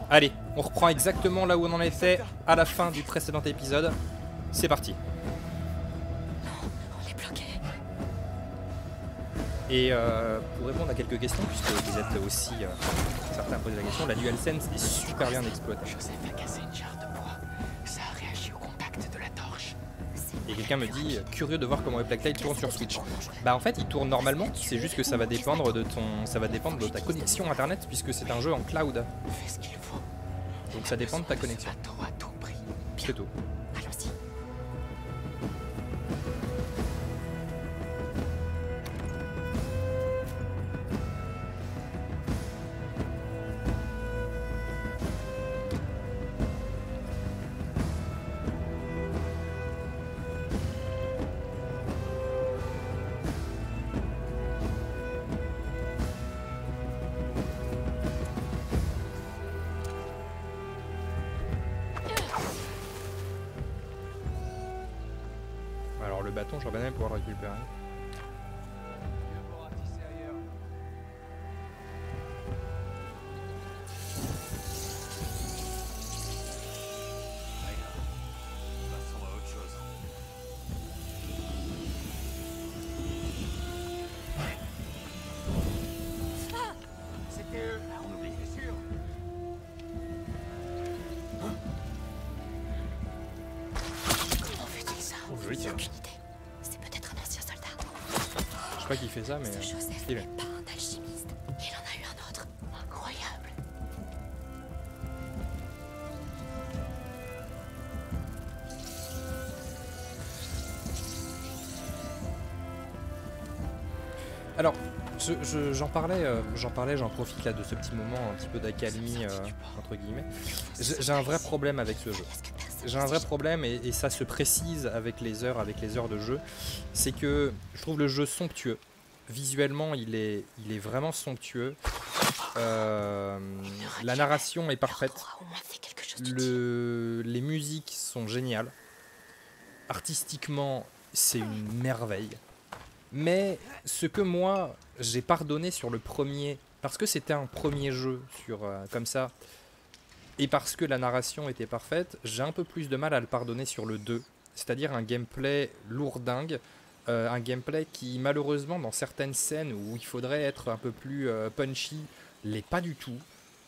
Allez, on reprend exactement là où on en était à la fin du précédent épisode. C'est parti. On est bloqué. Et pour répondre à quelques questions, puisque vous êtes aussi certains posent la question, la DualSense est super bien exploitée. Joseph a cassé une jarre de bois. Ça a réagi au contact de la torche. Et quelqu'un me dit, curieux de voir comment Black Light tourne sur Switch. Bah en fait il tourne normalement, c'est juste que ça va dépendre de ta connexion internet, puisque c'est un jeu en cloud. Fais ce qu'il faut. Donc ça dépend de ta connexion. À tout prix. C'est tout. Allons-y. Alors le bâton, j'aurais bien aimé pouvoir le récupérer. Passons à autre chose. C'était eux. Ah, on oublie. C'est sûr. Comment fait-il ça? Oh, joli, tiens. Aucune idée. C'est peut-être un ancien soldat. Je sais pas qui fait ça, mais Ce Joseph stylé. n'est pas un alchimiste. Il en a eu un autre. Incroyable. Alors, j'en profite là de ce petit moment un petit peu d'accalmie entre guillemets. J'ai un vrai problème avec ce jeu. J'ai un vrai problème et ça se précise avec les heures de jeu. C'est que je trouve le jeu somptueux. Visuellement, il est vraiment somptueux. La narration est parfaite. Au moins fait quelque chose d'utile. Les musiques sont géniales. Artistiquement, c'est une merveille. Mais ce que moi, j'ai pardonné sur le premier, parce que c'était un premier jeu sur comme ça, et parce que la narration était parfaite, j'ai un peu plus de mal à le pardonner sur le 2. C'est-à-dire un gameplay lourdingue, un gameplay qui malheureusement dans certaines scènes où il faudrait être un peu plus punchy, l'est pas du tout.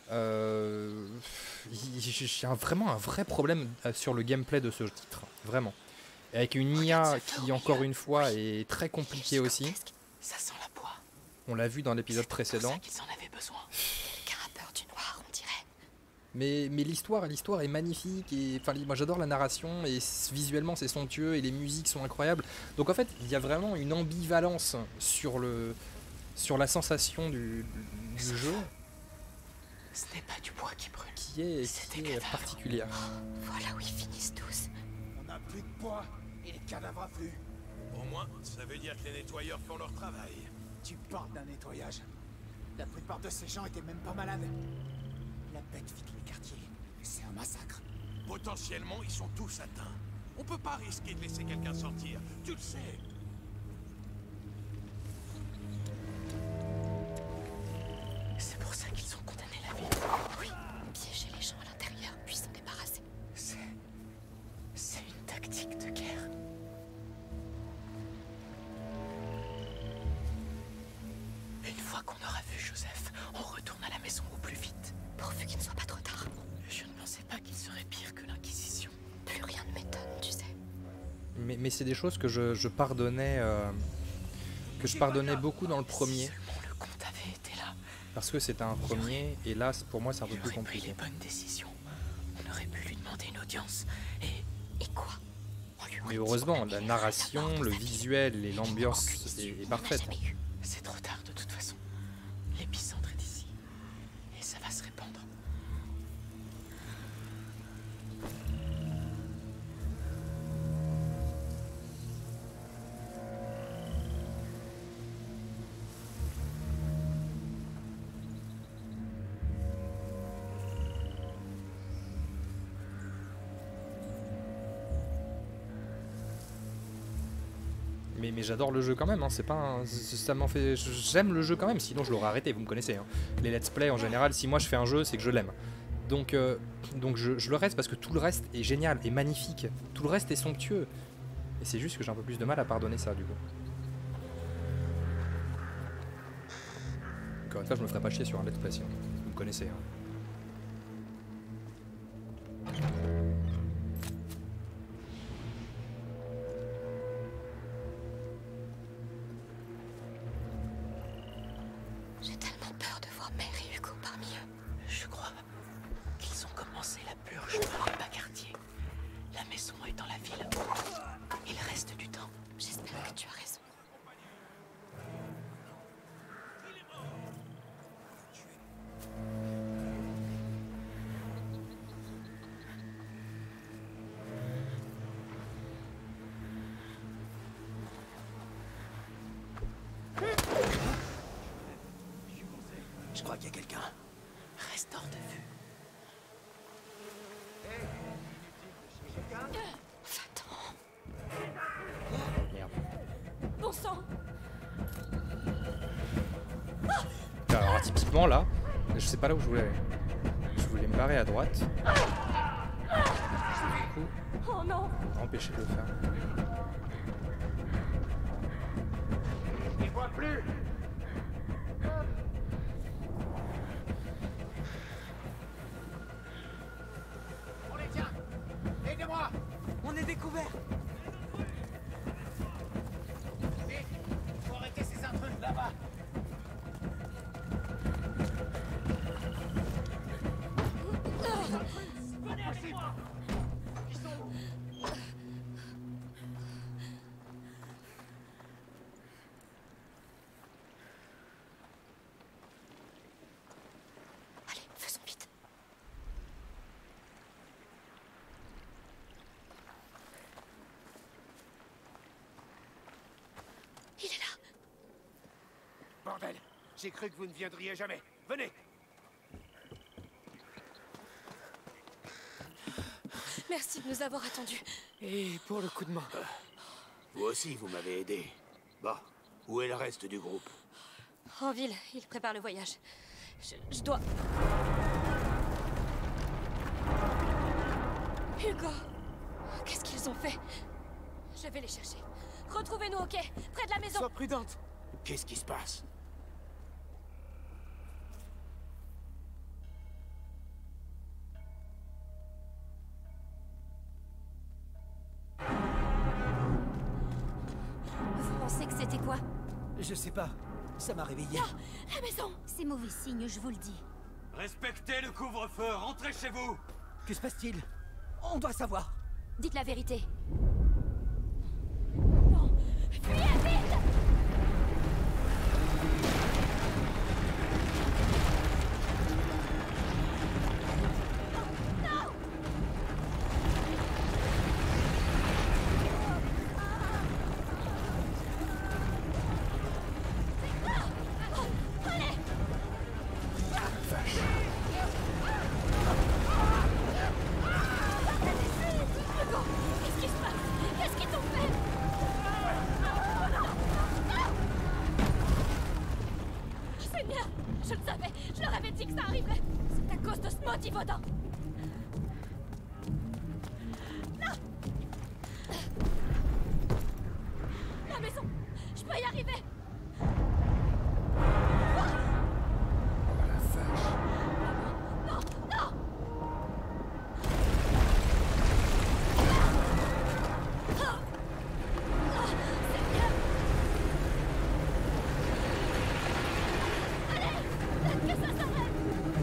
J'ai vraiment un vrai problème sur le gameplay de ce titre, vraiment. Avec une IA qui, encore une fois, est très compliquée aussi. Ça sent la poix. On l'a vu dans l'épisode C'est pour précédent. ça qu'ils en avaient besoin. Quelqu'un a peur du noir, on dirait. Mais l'histoire est magnifique. Et, enfin, moi j'adore la narration et visuellement c'est somptueux et les musiques sont incroyables. Donc en fait, il y a vraiment une ambivalence sur la sensation du jeu Ce n'est pas du bois qui brûle. qui est particulière. Voilà où ils finissent tous. On n'a plus de poids et les cadavres affluent. Au moins, ça veut dire que les nettoyeurs font leur travail. Tu parles d'un nettoyage. La plupart de ces gens étaient même pas malades. La bête vit tous les quartiers. Et c'est un massacre. Potentiellement, ils sont tous atteints. On peut pas risquer de laisser quelqu'un sortir. Tu le sais. C'est pour ça qu'ils ont condamné la ville. Oui, piéger les gens à l'intérieur, puis s'en débarrasser. C'est une tactique de guerre. Une fois qu'on aura vu Joseph, on retourne à la maison au plus vite. Pourvu qu'il ne soit pas trop tard. Je ne pensais pas qu'il serait pire que l'Inquisition. Plus rien ne m'étonne, tu sais. Mais c'est des choses que je pardonnais beaucoup dans le premier. Seulement le comte avait été là. Parce que c'était un premier, et là, pour moi, c'est un peu Il plus aurait pris les compliqué. bonnes décisions. On aurait pu lui demander une audience. Et quoi? On lui aurait Mais dit heureusement, qu'on la avait narration, la mort de le sa fille. visuel et l'ambiance Aucune issue. est On n'en a parfaite. jamais eu. C'est trop tard de toute façon. L'épicentre est ici. Et ça va se répandre. Mais j'adore le jeu quand même, hein. C'est pas ça m'en fait. J'aime le jeu quand même, sinon je l'aurais arrêté, vous me connaissez. Hein. Les let's play en général, si moi je fais un jeu, c'est que je l'aime. Donc je le reste parce que tout le reste est génial et magnifique. Tout le reste est somptueux. Et c'est juste que j'ai un peu plus de mal à pardonner ça du coup. Encore une fois, je me ferai pas chier sur un let's play, sinon. Vous me connaissez. Hein. J'ai tellement peur de voir Mère et Hugo parmi eux. Je crois qu'ils ont commencé la purge dans les bas quartiers. La maison est dans la ville. Il reste du temps. J'espère que tu as raison. Je crois qu'il y a quelqu'un. Reste hors de vue. Va-t'en. Merde. Bon sang. Alors typiquement là, je sais pas là où je voulais aller. Je voulais me barrer à droite. Du coup, Oh non. empêcher de le faire. Je les vois plus. On les tient. Aidez-moi. On est découvert. Vite. Faut arrêter ces intrus là-bas. Allez, faisons vite. Il est là. Bordel, j'ai cru que vous ne viendriez jamais. Venez. Merci de nous avoir attendus. Et pour le coup de main. Vous aussi, vous m'avez aidé. Bon, où est le reste du groupe? En ville, ils préparent le voyage. Je dois... Hugo! Qu'est-ce qu'ils ont fait? Je vais les chercher. Retrouvez-nous au quai, près de la maison. Sois prudente. Qu'est-ce qui se passe? Vous pensez que c'était quoi? Je sais pas. Ça m'a réveillé. La maison! C'est mauvais signe, je vous le dis. Respectez le couvre-feu, rentrez chez vous. Que se passe-t-il? On doit savoir. Dites la vérité. Non! Fuyez vite! Qu'est-ce qui se passe? Qu'est-ce qu'ils t'ont fait? Seigneur, je le savais, je leur avais dit que ça arriverait. C'est à cause de ce maudit vaudin. Non! La maison, je peux y arriver. Non, non! Que ça s'arrête!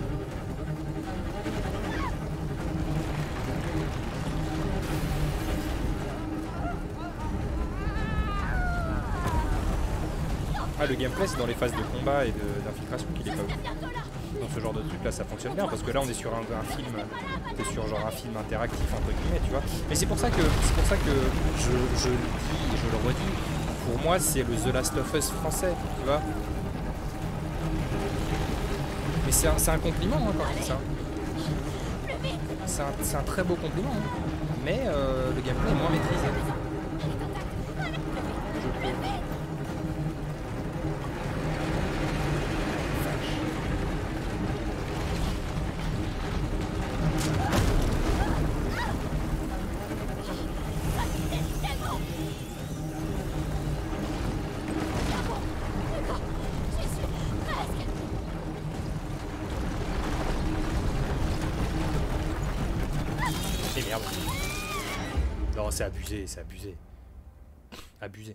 Ah, le gameplay c'est dans les phases de combat et d'infiltration qu'il est pas ouf. Bientôt là! Dans ce genre de truc là ça fonctionne bien parce que là on est sur un film, t'es sur genre un film interactif entre guillemets, tu vois. Mais c'est pour ça que je le dis, je le redis, pour moi c'est le The Last of Us français, tu vois. Mais c'est un compliment hein, quand même ça. C'est un très beau compliment, hein. Mais le gameplay est moins maîtrisé. Et merde. Non, c'est abusé, c'est abusé. Abusé.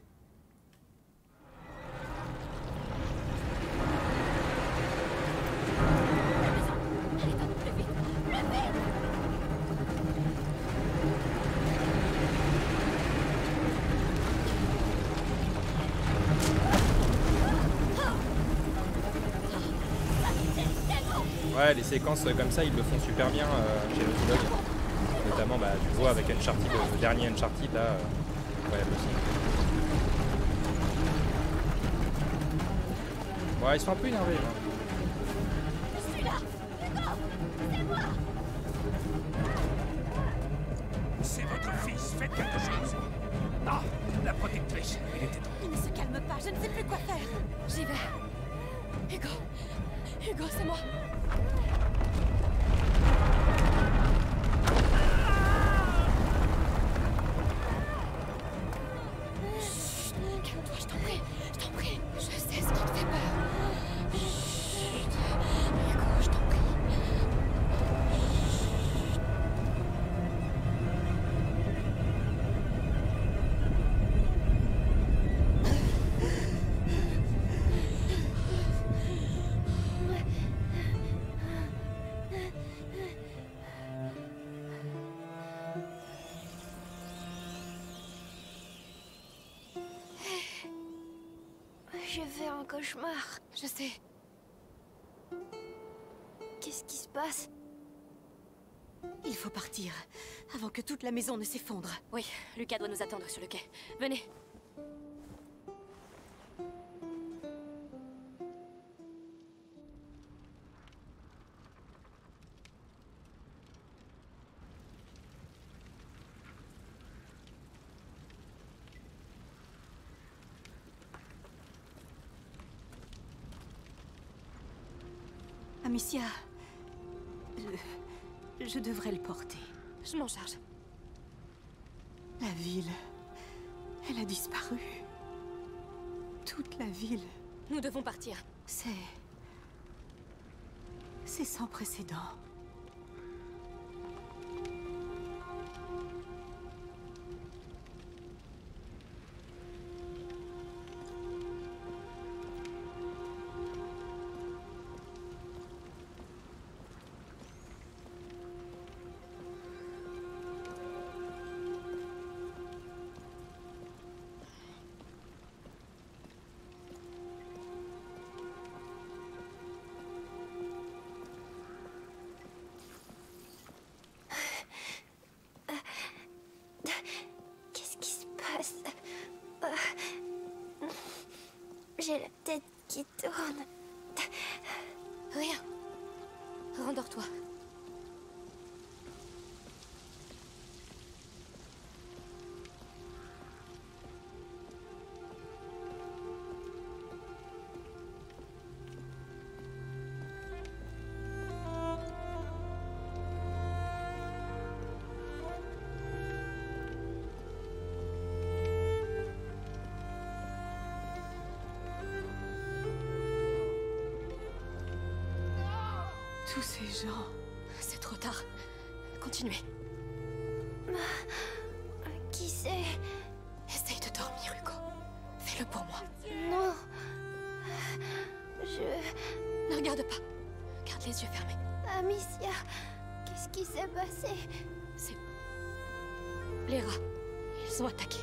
Ouais, les séquences comme ça, ils le font super bien chez Naughty Dog. Notamment, bah, tu vois, avec Uncharted, le dernier Uncharted, là, incroyable aussi. Ouais, ils sont un peu énervés, là. C'est votre fils, faites quelque chose. Ah, la protectrice, il était temps. Il ne se calme pas, je ne sais plus quoi faire. J'y vais. Hugo. Hugo, c'est moi. Chut, calme-toi, je t'en prie. Je t'en prie. Je sais ce qui te fait peur. Chut. Hugo, je t'en prie. Je fais un cauchemar. Je sais. Qu'est-ce qui se passe? Il faut partir, avant que toute la maison ne s'effondre. Oui, Lucas doit nous attendre sur le quai. Venez. Amicia, je devrais le porter. Je m'en charge. La ville, elle a disparu. Toute la ville. Nous devons partir. C'est sans précédent. Qu'est-ce qui se passe? J'ai la tête qui tourne. Rien. Rendors-toi. Tous ces gens. C'est trop tard. Continuez. Qui c'est? Essaye de dormir, Hugo. Fais-le pour moi. Non. Ne regarde pas. Garde les yeux fermés. Amicia, qu'est-ce qui s'est passé? C'est... les rats. Ils ont attaqué.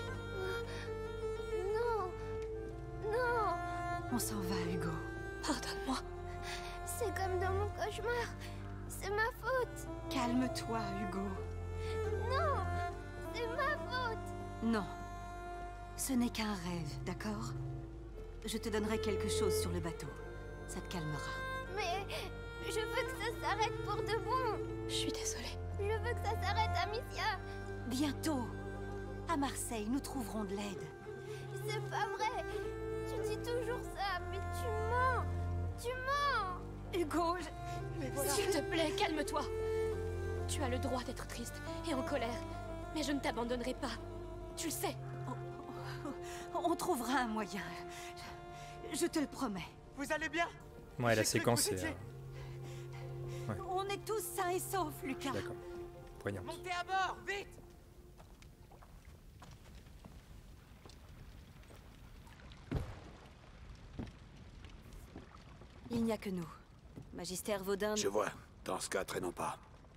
Non. Non. On s'en va, Hugo. Pardonne-moi. C'est comme dans mon cauchemar. C'est ma faute. Calme-toi, Hugo. Non. C'est ma faute. Non. Ce n'est qu'un rêve, d'accord? Je te donnerai quelque chose sur le bateau. Ça te calmera. Mais je veux que ça s'arrête pour de bon. Je suis désolée. Je veux que ça s'arrête, Amicia. Bientôt. À Marseille, nous trouverons de l'aide. C'est pas vrai. Tu dis toujours ça, mais tu mens. Tu mens. Hugo, S'il te plaît, calme-toi. Tu as le droit d'être triste et en colère, mais je ne t'abandonnerai pas. Tu le sais. On trouvera un moyen. Je te le promets. Vous allez bien? Ouais, la J'ai cru que séquence vous est... étiez- On est tous sains et saufs, Lucas. D'accord. Poignante. Montez à bord, vite! Il n'y a que nous. Magister Vaudin... Je vois. Dans ce cas, traînons pas.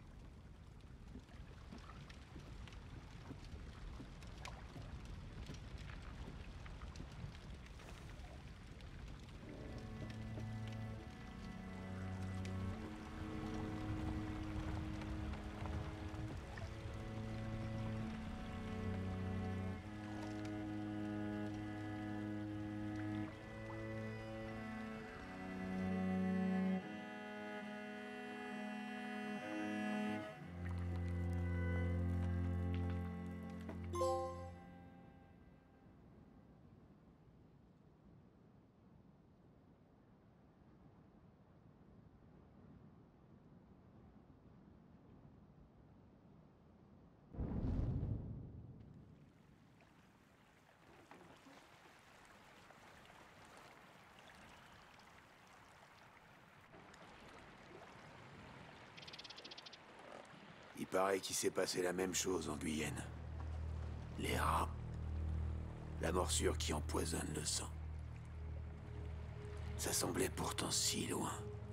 Il paraît qu'il s'est passé la même chose en Guyenne. Les rats. La morsure qui empoisonne le sang. Ça semblait pourtant si loin.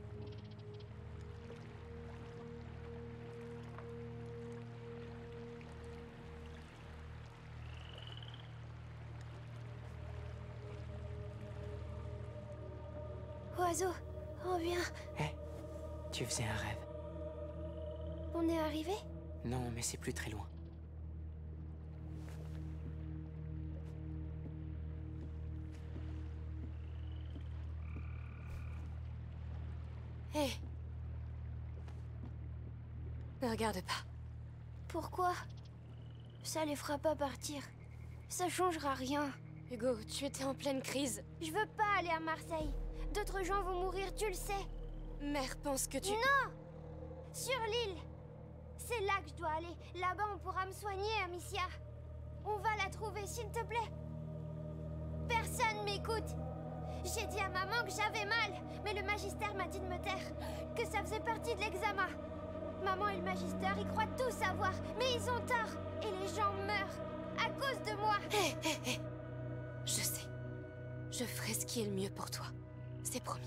Oiseau, reviens. Hé, tu faisais un rêve. On est arrivé? Non, mais c'est plus très loin. Hé. Ne regarde pas. Pourquoi? Ça les fera pas partir. Ça changera rien. Hugo, tu étais en pleine crise. Je veux pas aller à Marseille. D'autres gens vont mourir, tu le sais. Mère pense que tu... Non! Sur l'île. C'est là que je dois aller. Là-bas, on pourra me soigner, Amicia. On va la trouver, s'il te plaît. Personne m'écoute. J'ai dit à maman que j'avais mal, mais le magistère m'a dit de me taire, que ça faisait partie de l'examen. Maman et le magistère, ils croient tout savoir, mais ils ont tort. Et les gens meurent à cause de moi. Hé, hé, hé. Je sais. Je ferai ce qui est le mieux pour toi. C'est promis.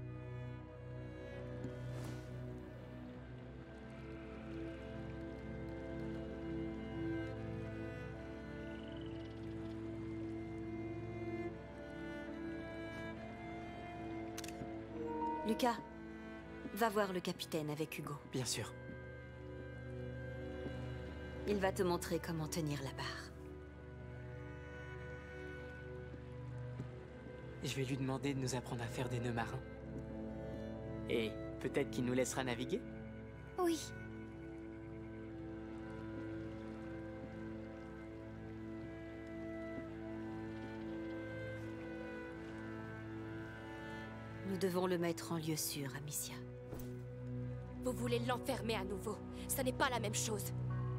Lucas, va voir le capitaine avec Hugo. Bien sûr. Il va te montrer comment tenir la barre. Je vais lui demander de nous apprendre à faire des nœuds marins. Et peut-être qu'il nous laissera naviguer? Oui. Nous devons le mettre en lieu sûr, Amicia. Vous voulez l'enfermer à nouveau. Ça n'est pas la même chose.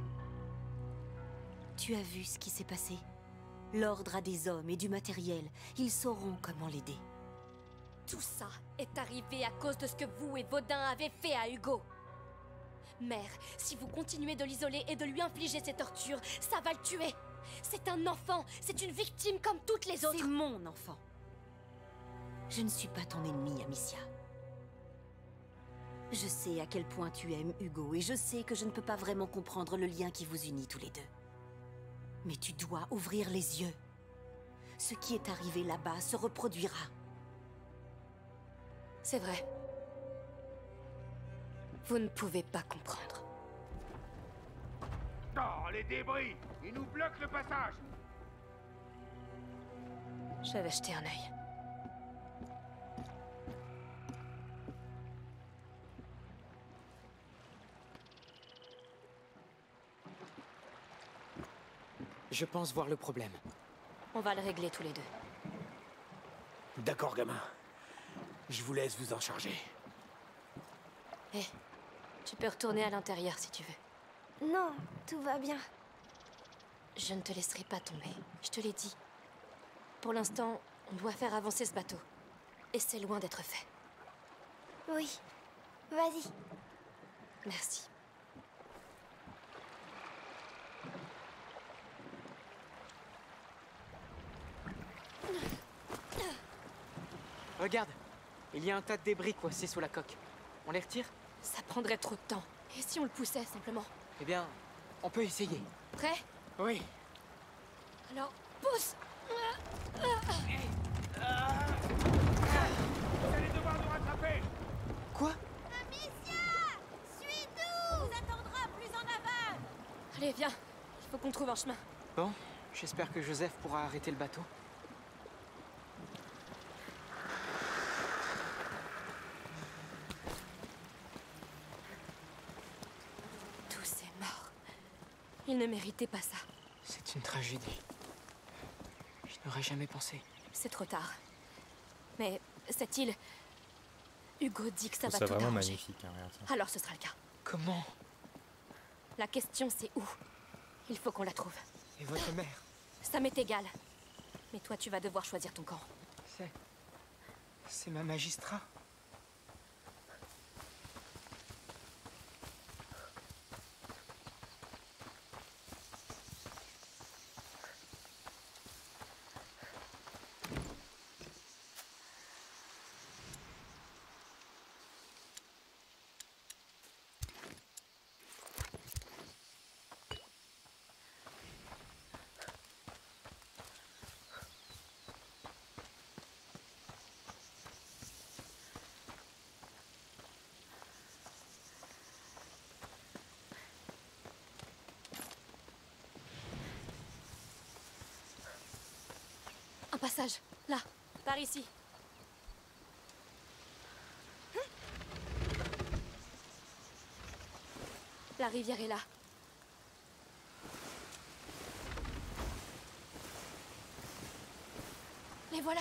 Tu as vu ce qui s'est passé? L'Ordre a des hommes et du matériel. Ils sauront comment l'aider. Tout ça est arrivé à cause de ce que vous et Vaudin avez fait à Hugo. Mère, si vous continuez de l'isoler et de lui infliger ces tortures, ça va le tuer. C'est un enfant, c'est une victime comme toutes les autres. C'est mon enfant. Je ne suis pas ton ennemi, Amicia. Je sais à quel point tu aimes Hugo et je sais que je ne peux pas vraiment comprendre le lien qui vous unit tous les deux. Mais tu dois ouvrir les yeux. Ce qui est arrivé là-bas se reproduira. C'est vrai. Vous ne pouvez pas comprendre. Oh, les débris! Ils nous bloquent le passage! J'avais jeté un œil. Je pense voir le problème. On va le régler tous les deux. D'accord, gamin. Je vous laisse vous en charger. Hé, Tu peux retourner à l'intérieur si tu veux. Non, tout va bien. Je ne te laisserai pas tomber, je te l'ai dit. Pour l'instant, on doit faire avancer ce bateau. Et c'est loin d'être fait. Oui, vas-y. Merci. Regarde, il y a un tas de débris coincés sous la coque. On les retire? Ça prendrait trop de temps. Et si on le poussait, simplement? Eh bien, on peut essayer. Prêt? Oui. Alors, pousse! Vous allez devoir nous rattraper. Quoi? Amicia! Suis-nous! On vous attendra plus en aval! Allez, viens. Il faut qu'on trouve un chemin. Bon, j'espère que Joseph pourra arrêter le bateau. Tous ces morts. Ils ne méritaient pas ça. C'est une tragédie. Je n'aurais jamais pensé. C'est trop tard. Mais cette île... Hugo dit que ça va C'est tout vraiment arranger. magnifique, hein, regarde ça. Alors ce sera le cas. Comment? La question c'est où? Il faut qu'on la trouve. Et votre mère? Ça m'est égal. Mais toi tu vas devoir choisir ton camp. C'est ma magistrat. Un passage. Là. Par ici. La rivière est là. Les voilà.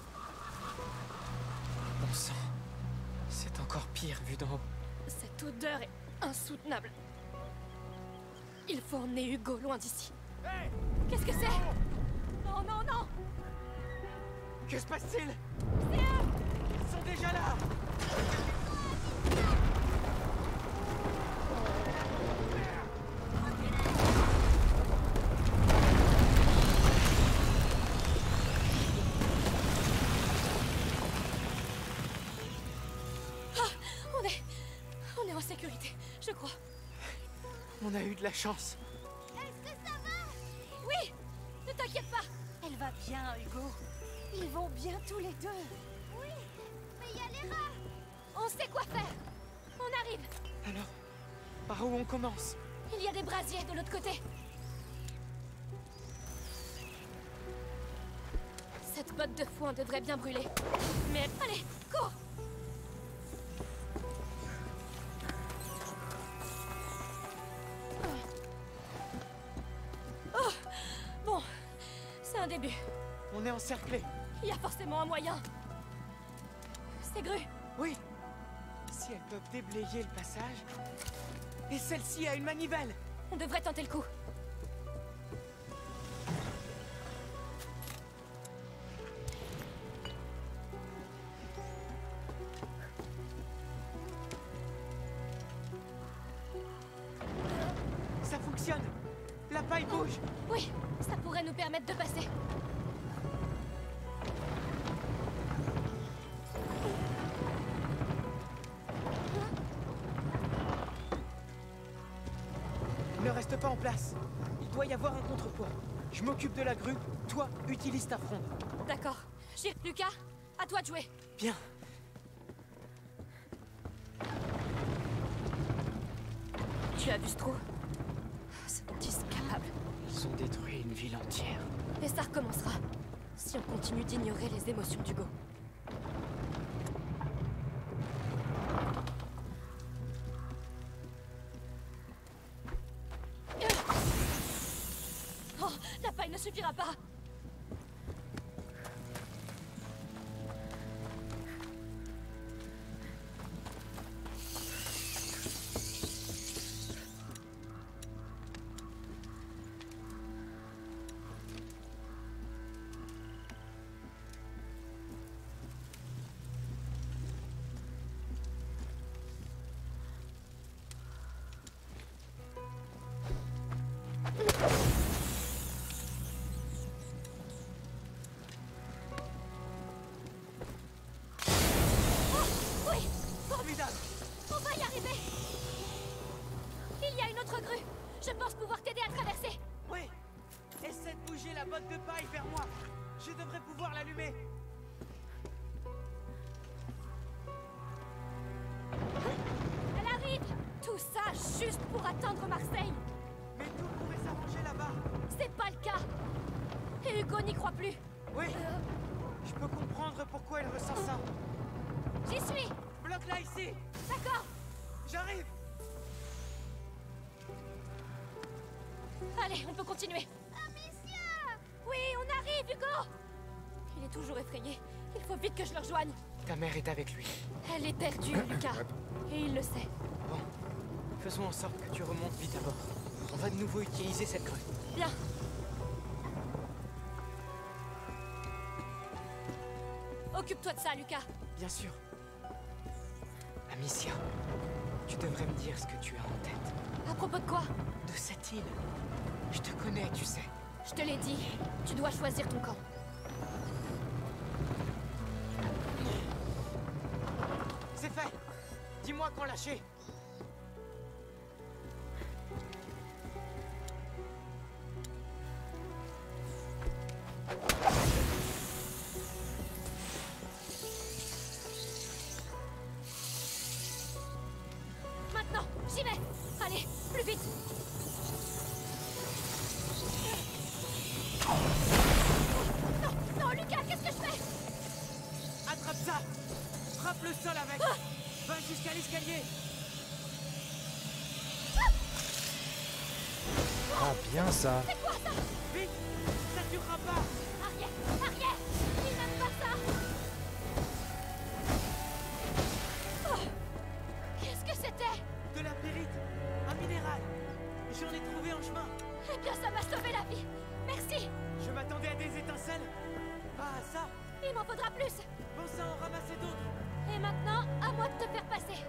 Bon sang. C'est encore pire vu d'en haut. Cette odeur est insoutenable. Il faut emmener Hugo loin d'ici. Hé! Qu'est-ce que c'est? Non, non, non! Que se passe-t-il? Ils sont déjà là! On est en sécurité, je crois. On a eu de la chance. Est-ce que ça va? Oui! Ne t'inquiète pas! Elle va bien, Hugo. Ils vont bien tous les deux. Oui, mais il y a les rats! On sait quoi faire! On arrive! Alors, par où on commence? Il y a des brasiers de l'autre côté! Cette botte de foin devrait bien brûler. Mais allez, cours! Oh! Bon, c'est un début. On est encerclés. Il y a forcément un moyen. Ces grues. Oui. Si elles peuvent déblayer le passage. Et celle-ci a une manivelle. On devrait tenter le coup. Ça fonctionne. La paille bouge. Oui, ça pourrait nous permettre de passer. Ne reste pas en place. Il doit y avoir un contrepoids. Je m'occupe de la grue. Toi, utilise ta fronde. D'accord. Lucas, à toi de jouer. Bien. Tu as vu ce trou? Ce petit capable. Ils ont détruit une ville entière. Et ça recommencera. Si on continue d'ignorer les émotions d'Hugo. Oh, la paille ne suffira pas. y a une autre grue. Je pense pouvoir t'aider à traverser. Oui. Essaie de bouger la botte de paille vers moi. Je devrais pouvoir l'allumer. Elle arrive. Tout ça juste pour attendre Marseille. Mais tout pourrait s'arranger là-bas. C'est pas le cas. Et Hugo n'y croit plus. Oui. Je peux comprendre pourquoi elle ressent ça. J'y suis. Bloque-la ici. D'accord. J'arrive. Allez, on peut continuer. Amicia! Oui, on arrive, Hugo. Il est toujours effrayé. Il faut vite que je le rejoigne. Ta mère est avec lui. Elle est perdue, Lucas. Et il le sait. Bon. Faisons en sorte que tu remontes vite à bord. On va de nouveau utiliser cette grue. Bien. Occupe-toi de ça, Lucas. Bien sûr. Amicia, tu devrais me dire ce que tu as en tête. À propos de quoi? De cette île. Je te connais, tu sais. Je te l'ai dit. Tu dois choisir ton camp. C'est fait. Dis-moi quand lâcher. Maintenant, j'y vais. Allez, plus vite. Non, non, Lucas, qu'est-ce que je fais? Attrape ça. Frappe le sol avec. Va jusqu'à l'escalier. Ah, bien ça. C'est quoi ça? Vite. Ça durera pas. Arrière, arrière. Il n'aime pas ça. Oh, qu'est-ce que c'était? De la pyrite. Un minéral. J'en ai trouvé en chemin. Eh bien, ça m'a sauvé la vie. Merci. Je m'attendais à des étincelles. Pas à ça. Il m'en faudra plus. Pense à en ramasser d'autres. Et maintenant, à moi de te faire passer.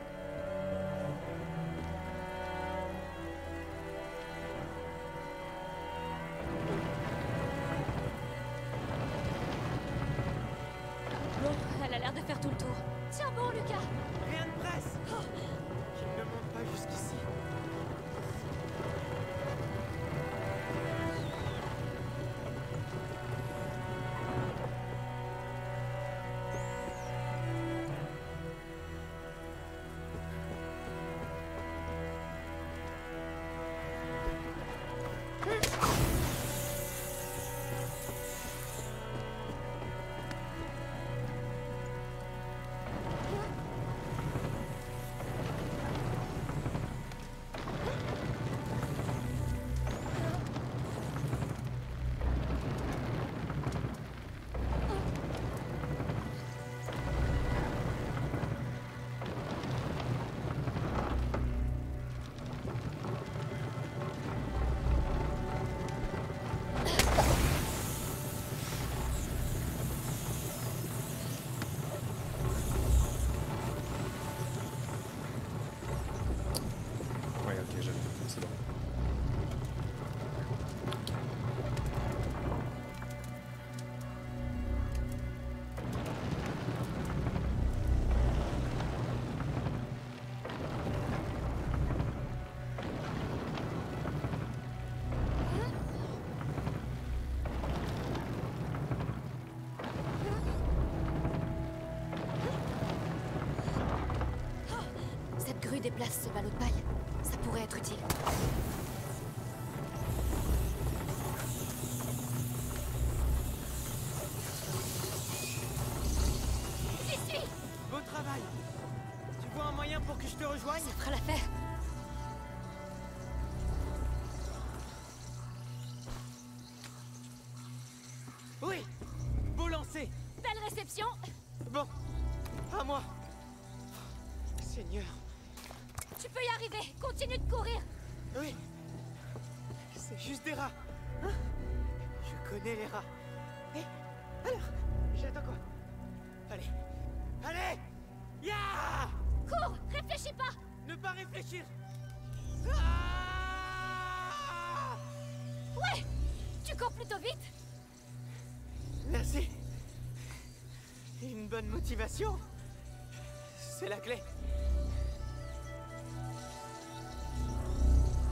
Bon, elle a l'air de faire tout le tour. Tiens bon, Lucas. Rien ne presse. Oh, Qu'il ne monte pas jusqu'ici. Ouais, ok, j'avais compris, c'est bon. cette grue déplace ce ballot de paille. Ça pourrait être utile. J'y suis! Beau travail. Tu vois un moyen pour que je te rejoigne? Ça fera l'affaire. Oui. Beau lancer. Belle réception. Bon. À moi. Seigneur. Tu peux y arriver. Continue de courir. Oui. C'est juste des rats. Hein? Je connais les rats. Et alors, j'attends quoi? Allez. Allez! Ya! Cours! Réfléchis pas! Ne pas réfléchir. Ah! Ouais! Tu cours plutôt vite. Merci. Une bonne motivation. C'est la clé.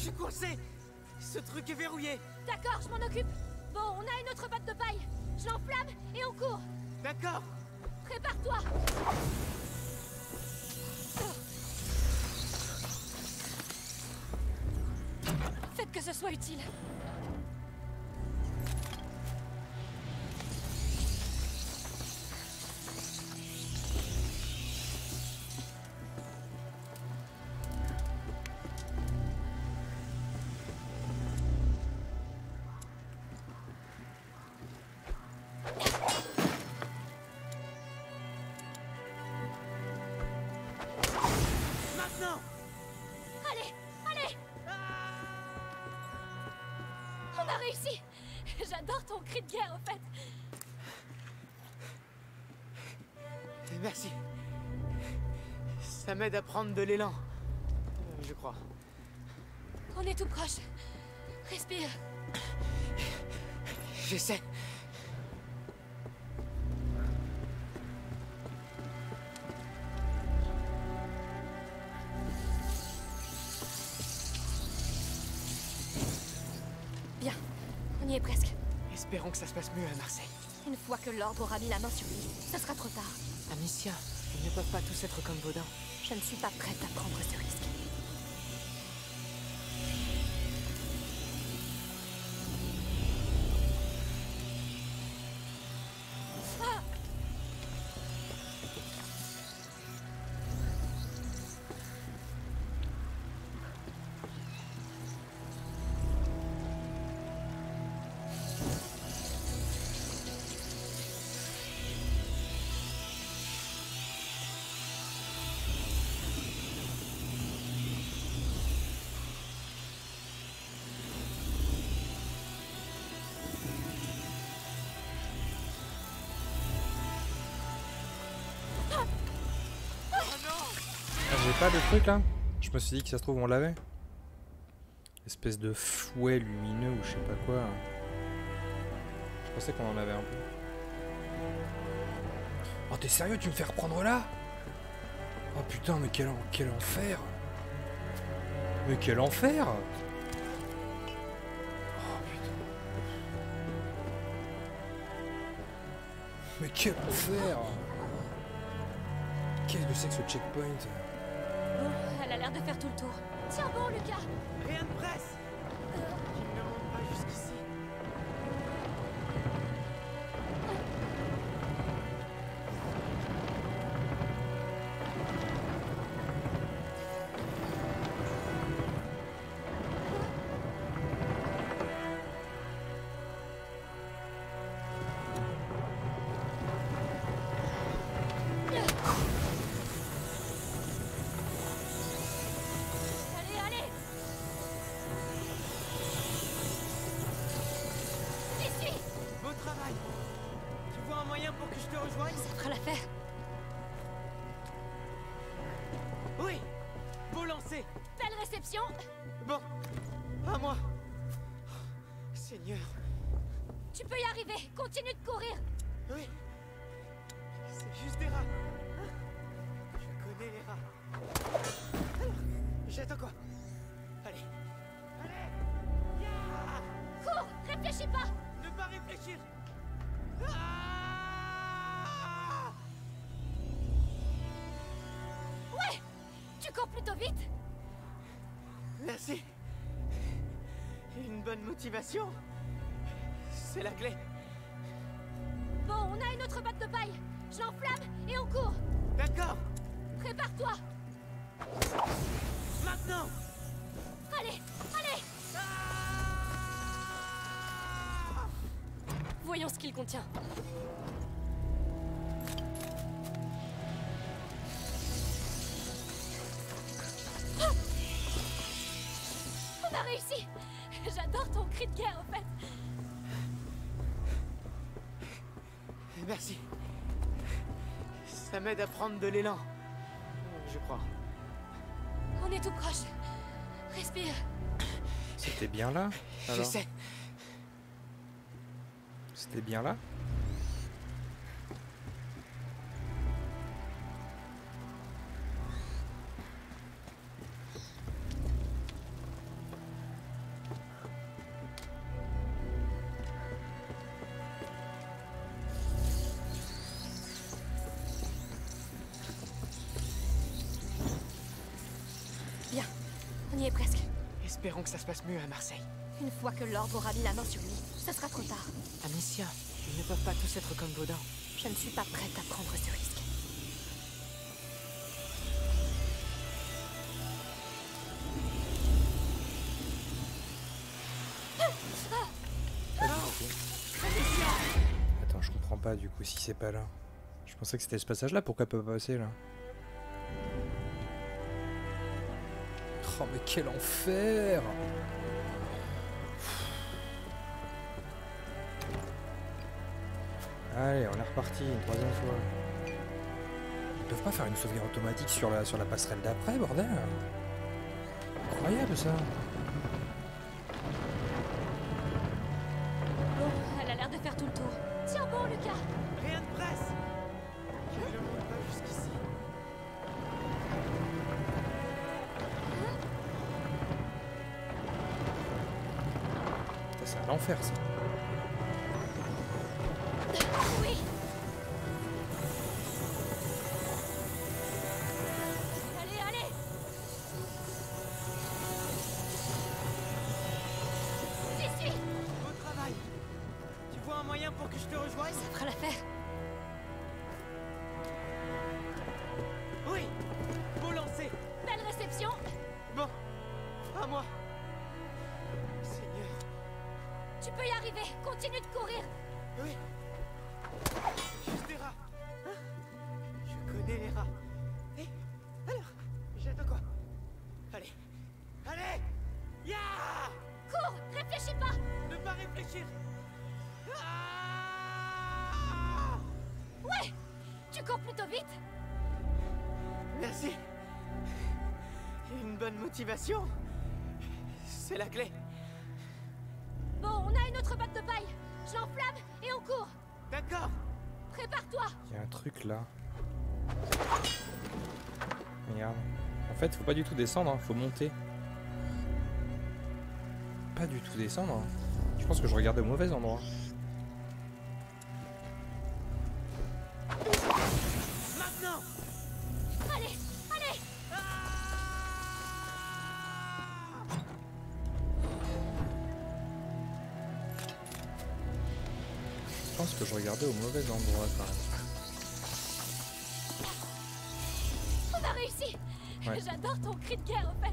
suis coincé. Ce truc est verrouillé. D'accord, je m'en occupe. Bon, on a une autre batte de paille. Je l'enflamme et on court. D'accord. Prépare-toi. Faites que ce soit utile. Maintenant. Allez, allez. On a réussi. J'adore ton cri de guerre, au fait. Merci. Ça m'aide à prendre de l'élan. Je crois. On est tout proche. Respire. J'essaie. Bien, on y est presque. Espérons que ça se passe mieux à Marseille. Une fois que l'ordre aura mis la main sur lui, ça sera trop tard. Amicia, ils ne peuvent pas tous être comme Vaudin. Je ne suis pas prête à prendre ce risque. Ah! Ah, j'ai pas de truc là. Je me suis dit que ça se trouve on l'avait. Espèce de fouet lumineux ou je sais pas quoi. Je pensais qu'on en avait un peu. Oh t'es sérieux, tu me fais reprendre là? Oh putain, mais quel enfer! Mais quel enfer! Oh putain. Mais quel enfer! Qu'est-ce que c'est que ce checkpoint? Bon, elle a l'air de faire tout le tour. Tiens bon, Lucas. Rien de presse. Qu'ils ne remontent pas jusqu'ici. Allez, allez. J'y suis. Beau travail. Tu vois un moyen pour que je te rejoigne? Ça fera l'affaire. Oui. Beau lancer. Belle réception. Bon. À moi. Seigneur. Tu peux y arriver. Continue de courir. Oui. C'est juste des rats. Hein? Je connais les rats. Alors, jette quoi? Allez. Allez. Ya! Cours. Réfléchis pas. Ne pas réfléchir. Ah! Ouais. Tu cours plutôt vite. Merci. Une bonne motivation. C'est la clé. Bon, on a une autre batte de paille. Je l'enflamme et on court. D'accord. Prépare-toi. Maintenant. Allez, allez. Ah! Voyons ce qu'il contient. Ah! On a réussi. J'adore ton cri de guerre, en fait. Merci. Ça m'aide à prendre de l'élan. Je crois. On est tout proche. Respire. C'était bien là? alors J'essaie. C'était bien là? bien. On y est presque. Espérons que ça se passe mieux à Marseille. Une fois que l'ordre aura mis la main sur lui, ce sera trop tard. Amicia, ils ne peuvent pas tous être comme Baudin. Je ne suis pas prête à prendre ce risque. Attends, je comprends pas du coup si c'est pas là. Je pensais que c'était ce passage là, pourquoi elle peut pas passer là? Oh mais quel enfer! Allez, on est reparti une troisième fois. Ils peuvent pas faire une sauvegarde automatique sur la passerelle d'après, bordel? Incroyable ça! Bon, elle a l'air de faire tout le tour. Tiens bon, Lucas! Rien de presse. Je ne monte pas jusqu'ici. Putain, c'est un enfer ça! Oui! Allez, allez! J'y suis! Beau travail. Tu vois un moyen pour que je te rejoigne? Ça fera l'affaire. Oui. Beau lancer. Belle réception! Bon. À moi. Seigneur. Tu peux y arriver! Continue de courir! Oui. Juste des rats. Hein? Je connais les rats. Et alors, j'attends quoi? Allez. Allez. Ya! Cours! Réfléchis pas! Ne pas réfléchir. Ah! Ouais! Tu cours plutôt vite! Merci. Une bonne motivation. C'est la clé. Bon, on a une autre batte de paille. Je l'enflamme et on court. D'accord. Prépare-toi. Il y a un truc là. Regarde. En fait, faut pas du tout descendre, hein, faut monter. Pas du tout descendre. Hein. Je pense que je regardais au mauvais endroit. Maintenant. Allez, allez! Je pense que je regardais au mauvais endroit quand même. On a réussi! Ouais. J'adore ton cri de guerre, en fait.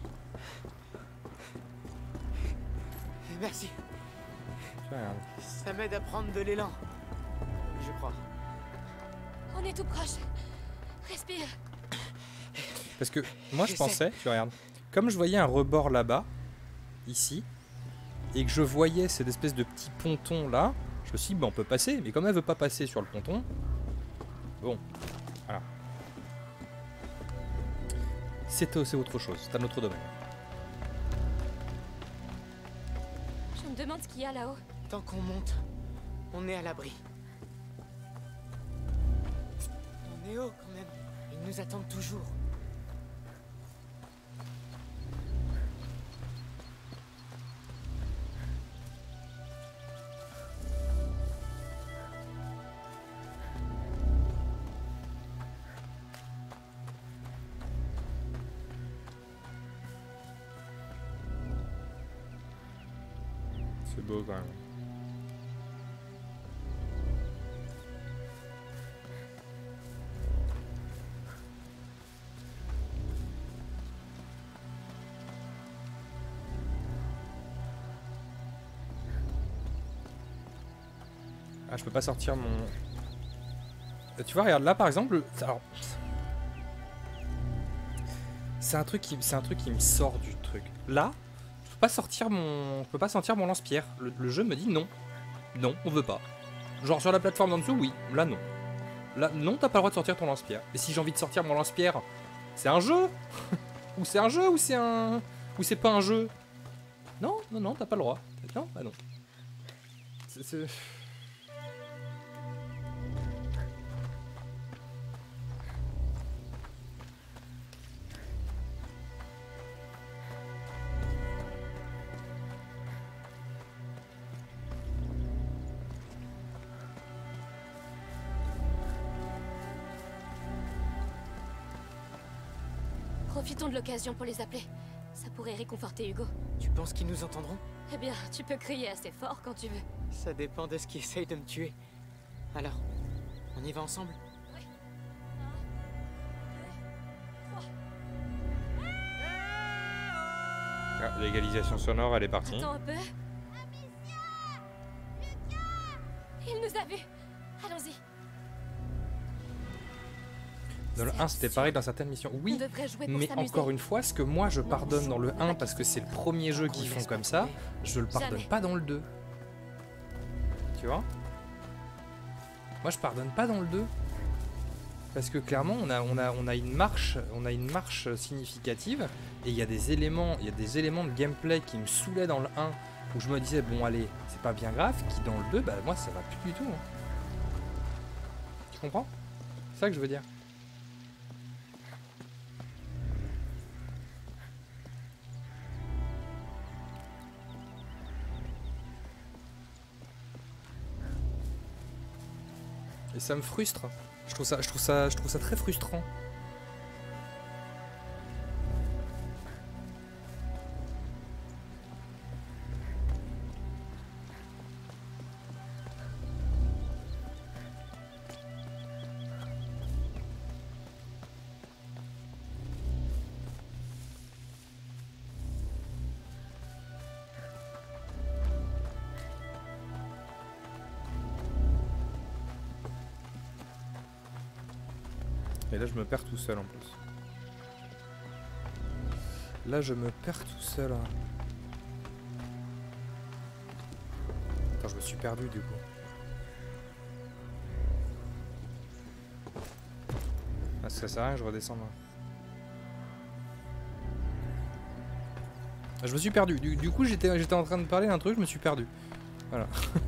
Merci. Tu regardes. Ça m'aide à prendre de l'élan. Je crois. On est tout proche. Respire. Parce que moi je Je sais. pensais, tu regardes, comme je voyais un rebord là-bas, ici, et que je voyais cette espèce de petit ponton là, je me suis dit, bah, on peut passer, mais comme elle veut pas passer sur le ponton, bon, voilà. C'est autre chose, c'est un autre domaine. Je me demande ce qu'il y a là-haut. Tant qu'on monte, on est à l'abri. On est haut quand même. Ils nous attendent toujours. C'est beau quand même. Ah, je peux pas sortir mon... Tu vois, regarde là par exemple. Alors... C'est un truc qui me sort du truc. Là, je peux pas sortir mon lance-pierre. Le jeu me dit non. Non, on veut pas. Genre sur la plateforme d'en dessous, oui. Là, non. Là, non, t'as pas le droit de sortir ton lance-pierre. Et si j'ai envie de sortir mon lance-pierre, c'est un jeu. Ou c'est un jeu, ou c'est un... Ou c'est pas un jeu. Non, non, non, t'as pas le droit. Non, bah non. C'est... Profitons de l'occasion pour les appeler. Ça pourrait réconforter Hugo. Tu penses qu'ils nous entendront? Eh bien, tu peux crier assez fort quand tu veux. Ça dépend de ce qui essaye de me tuer. Alors, on y va ensemble? Oui. Ah, l'égalisation sonore, elle est partie. Attends un peu. Il nous a vus. Allons-y. Dans le 1, c'était pareil dans certaines missions. On Oui, devrait jouer pour mais s'amuser. encore une fois, ce que moi je pardonne dans le 1 parce que c'est le premier jeu qu'ils font comme ça, je le pardonne Jamais. pas dans le 2. Tu vois? Moi je pardonne pas dans le 2. Parce que clairement on a une marche significative et il y a des éléments de gameplay qui me saoulaient dans le 1 où je me disais bon allez, c'est pas bien grave, qui dans le 2, bah moi ça va plus du tout. Hein. Tu comprends? C'est ça que je veux dire. Et ça me frustre. Je trouve ça très frustrant. Et là je me perds tout seul en plus. Là je me perds tout seul. Attends, je me suis perdu du coup. Ah, ça sert à rien, je redescends là. Ah, je me suis perdu. Du coup j'étais en train de parler d'un truc, je me suis perdu. Voilà.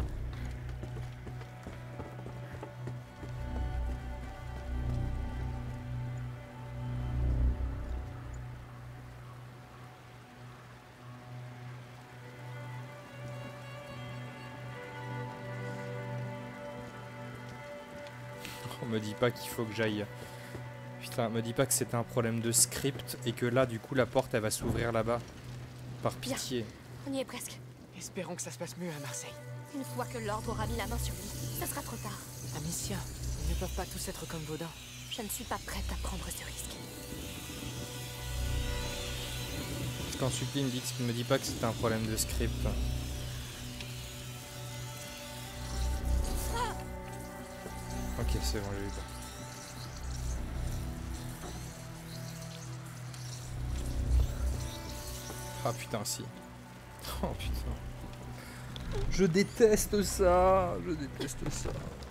Me dis pas qu'il faut que j'aille. Putain, me dis pas que c'était un problème de script et que là, du coup, la porte elle va s'ouvrir là-bas. Par pitié. On y est presque. Espérons que ça se passe mieux à Marseille. Une fois que l'ordre aura mis la main sur lui, ça sera trop tard. Amicia, ils ne peuvent pas tous être comme Vaudin. Je ne suis pas prête à prendre ce risque. Je t'en supplie, me dis pas que c'était un problème de script. Ok, c'est bon, j'ai eu peur. Ah putain, si. Oh putain. Je déteste ça. Je déteste ça.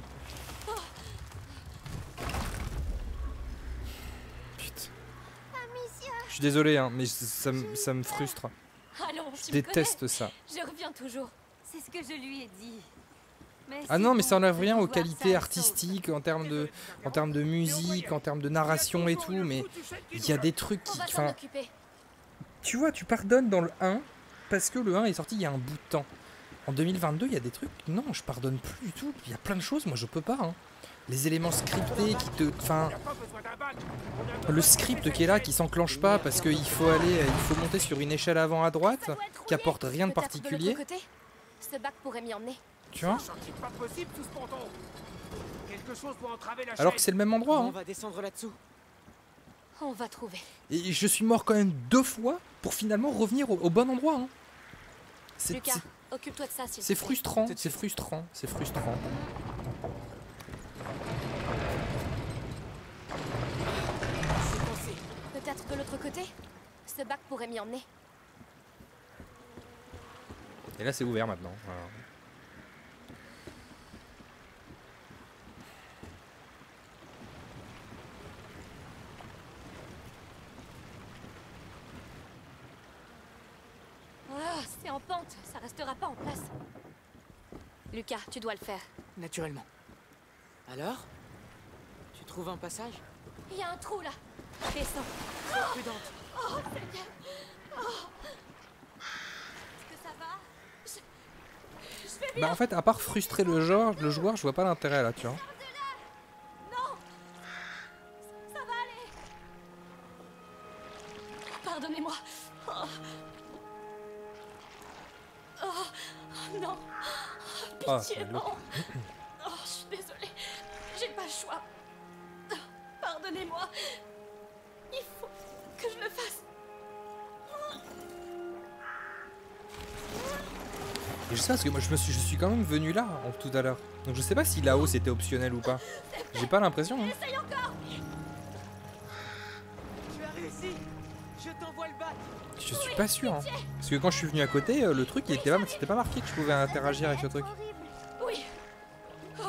Putain. Je suis désolé, hein, mais ça me frustre. Allons, Je déteste ça. Je reviens toujours. C'est ce que je lui ai dit. Ah non, mais ça enlève rien aux qualités artistiques, en termes de musique, en termes de narration et tout, mais il y a des trucs qui... Enfin, tu vois, tu pardonnes dans le 1, parce que le 1 est sorti il y a un bout de temps. En 2022, il y a des trucs... Non, je pardonne plus du tout. Il y a plein de choses, moi je peux pas. Hein. Les éléments scriptés qui te... Enfin... Le script qui est là, qui s'enclenche pas, parce qu'il faut monter sur une échelle avant à droite, qui apporte rien de particulier. Ce bac pourrait m'y emmener. Tu vois? Alors que c'est le même endroit. Hein. On va descendre là-dessous. On va trouver. Et je suis mort quand même 2 fois pour finalement revenir au bon endroit. Hein. Lucas, occupe-toi de ça, s'il te c'est plaît. frustrant, c'est frustrant, c'est frustrant. Peut-être de l'autre côté? Ce bac pourrait m'y emmener. Et là c'est ouvert maintenant. Voilà. Ah, c'est en pente, ça restera pas en place. Lucas, tu dois le faire. Naturellement. Alors? Tu trouves un passage? Il y a un trou là. Descends. Sois prudente. Oh, Seigneur. Oh. Est-ce que ça va? Je vais bien. Bah en fait, à part frustrer le joueur, je vois pas l'intérêt là, tu vois. Non. Ça va aller. Pardonnez-moi. Oh. Oh, non. Ah, Pitié, c'est non. l'autre. Oh, je suis désolée. J'ai pas le choix. Oh, pardonnez-moi. Il faut que je le fasse. Et je sais parce que moi je suis quand même venu là tout à l'heure. Donc je sais pas si là-haut c'était optionnel ou pas. J'ai pas l'impression. Hein. Essaye encore. Tu as réussi. Je t'envoie le bac. Je suis pas sûr. Hein. Parce que quand je suis venu à côté, le truc il était pas, c'était pas marqué que je pouvais interagir avec ce truc. Oui. Oh.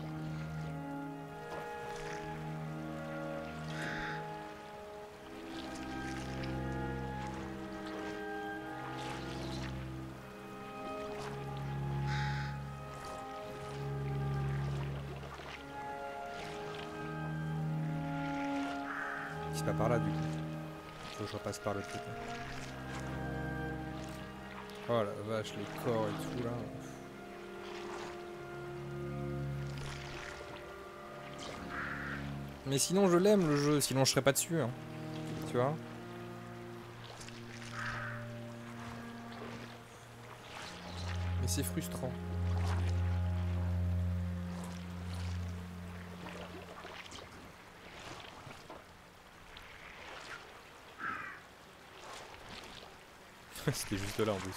C'est pas par là du coup. Faut que je repasse par le truc. Hein. Oh la vache, les corps et tout là. Mais sinon je l'aime le jeu, sinon je serais pas dessus. Hein. Tu vois. Mais c'est frustrant. C'était juste là en plus.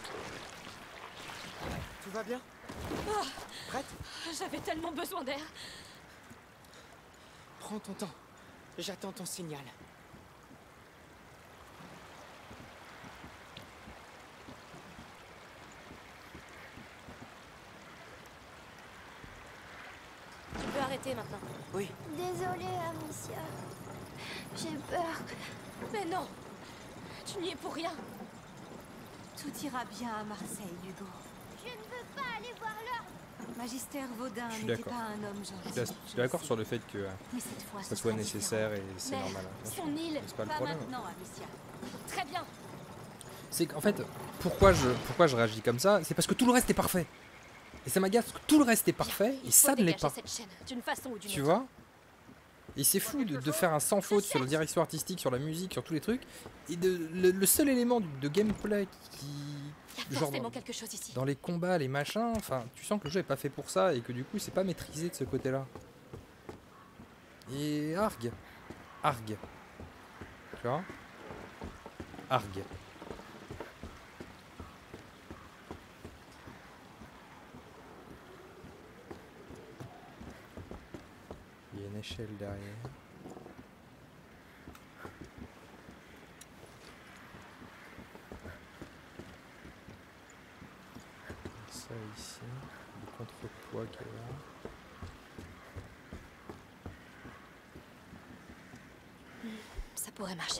Tout va bien? Oh, Prête? j'avais tellement besoin d'air. Prends ton temps. J'attends ton signal. Tu peux arrêter maintenant. Oui. Désolée, Amicia. J'ai peur. Mais non. Tu n'y es pour rien. Tout ira bien à Marseille, Hugo. Je ne veux pas aller voir l'ordre. Magister Vaudin Je suis n'était d'accord. pas un homme gentil. Je suis d'accord sur le fait que Mais cette fois, ça ce soit sera nécessaire différent. et c'est Mais normal. Hein. son île. C'est pas le Pas problème. maintenant, Amicia. Très bien. C'est qu'en fait, pourquoi je réagis comme ça, c'est parce que tout le reste est parfait. Et ça m'agace parce que tout le reste est parfait Il et faut ça ne l'est dégager pas. cette chaîne, d'une façon ou d'une Tu autre. vois? Et c'est fou de faire un sans faute sur la direction artistique, sur la musique, sur tous les trucs. Et le seul élément de gameplay qui. Il y a Genre forcément quelque chose ici. dans les combats, les machins, enfin, tu sens que le jeu est pas fait pour ça et que du coup, c'est pas maîtrisé de ce côté-là. Et argue. Argue. Tu vois? Argue. Il y a une échelle derrière. Ça ici, le contrepoids qui est là. Ça pourrait marcher.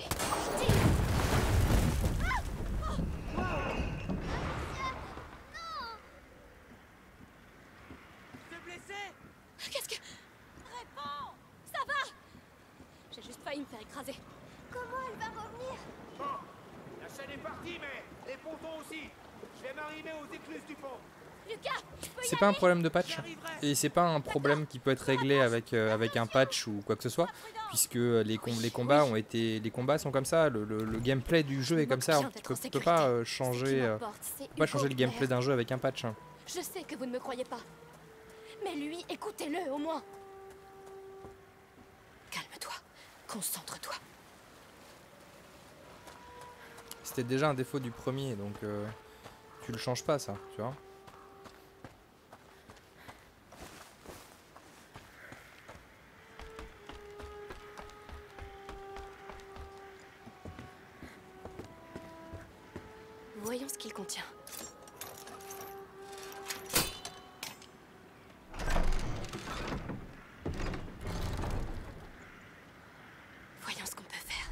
T'es blessé? Qu'est-ce que... Réponds! Ça va? J'ai juste failli me faire écraser. Comment elle va revenir? Bon, la chaîne est partie, mais les pontons aussi. Je vais m'arrimer aux écluses du pont. Lucas, je peux y C'est pas un aller? problème de patch et c'est pas un problème qui peut être réglé avec un patch ou quoi que ce soit, puisque les combats ont été, les combats sont comme ça, le gameplay du jeu est comme ça. Tu peux pas changer, pas changer le gameplay d'un jeu avec un patch. Hein. Je sais que vous ne me croyez pas. Mais lui, écoutez-le au moins. Calme-toi. Concentre-toi. C'était déjà un défaut du premier, donc tu le changes pas ça, tu vois. Voyons ce qu'il contient. Voyons ce qu'on peut faire.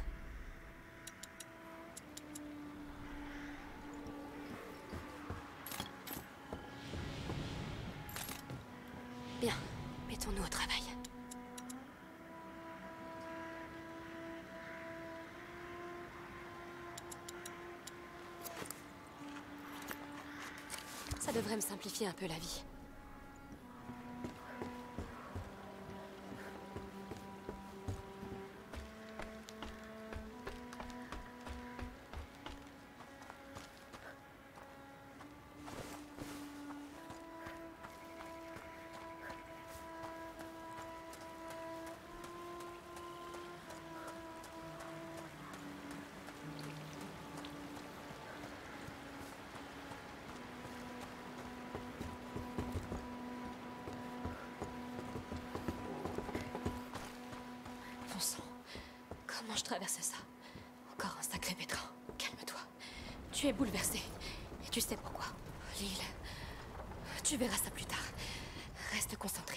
Bien, mettons-nous au travail. Ça devrait me simplifier un peu la vie. Comment je traverse ça? Encore un sacré pétrin. Calme-toi. Tu es bouleversé. Et tu sais pourquoi. Lille. Tu verras ça plus tard. Reste concentré.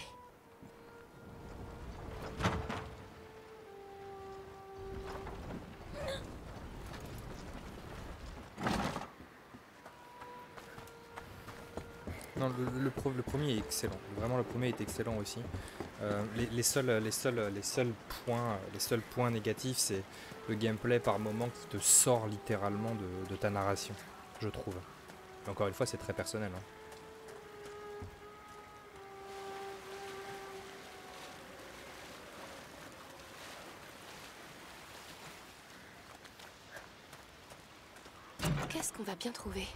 Non, le premier est excellent. Vraiment, le premier est excellent aussi. Les seuls points négatifs, c'est le gameplay par moment qui te sort littéralement de ta narration, je trouve. Mais encore une fois, c'est très personnel. Hein. Qu'est-ce qu'on va bien trouver?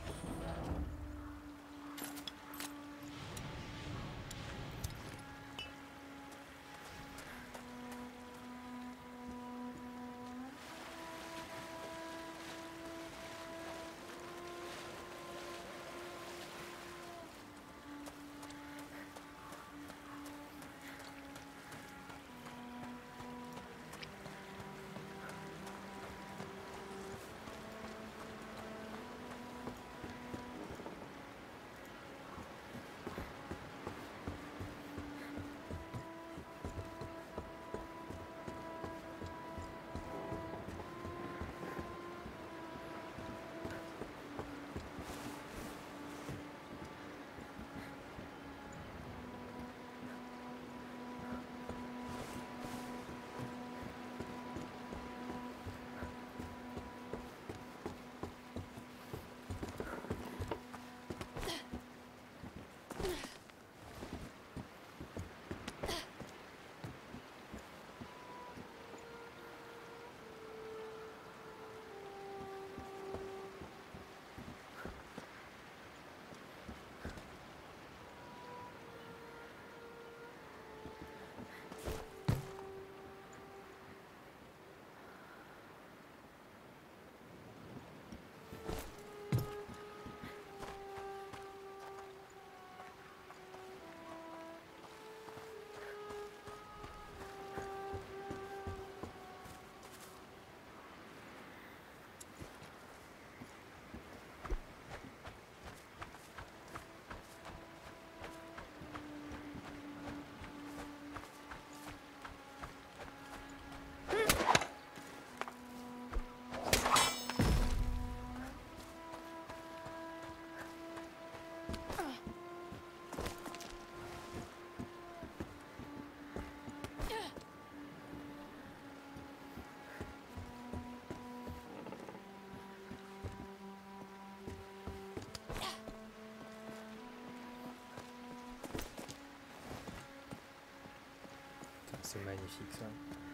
C'est magnifique ça.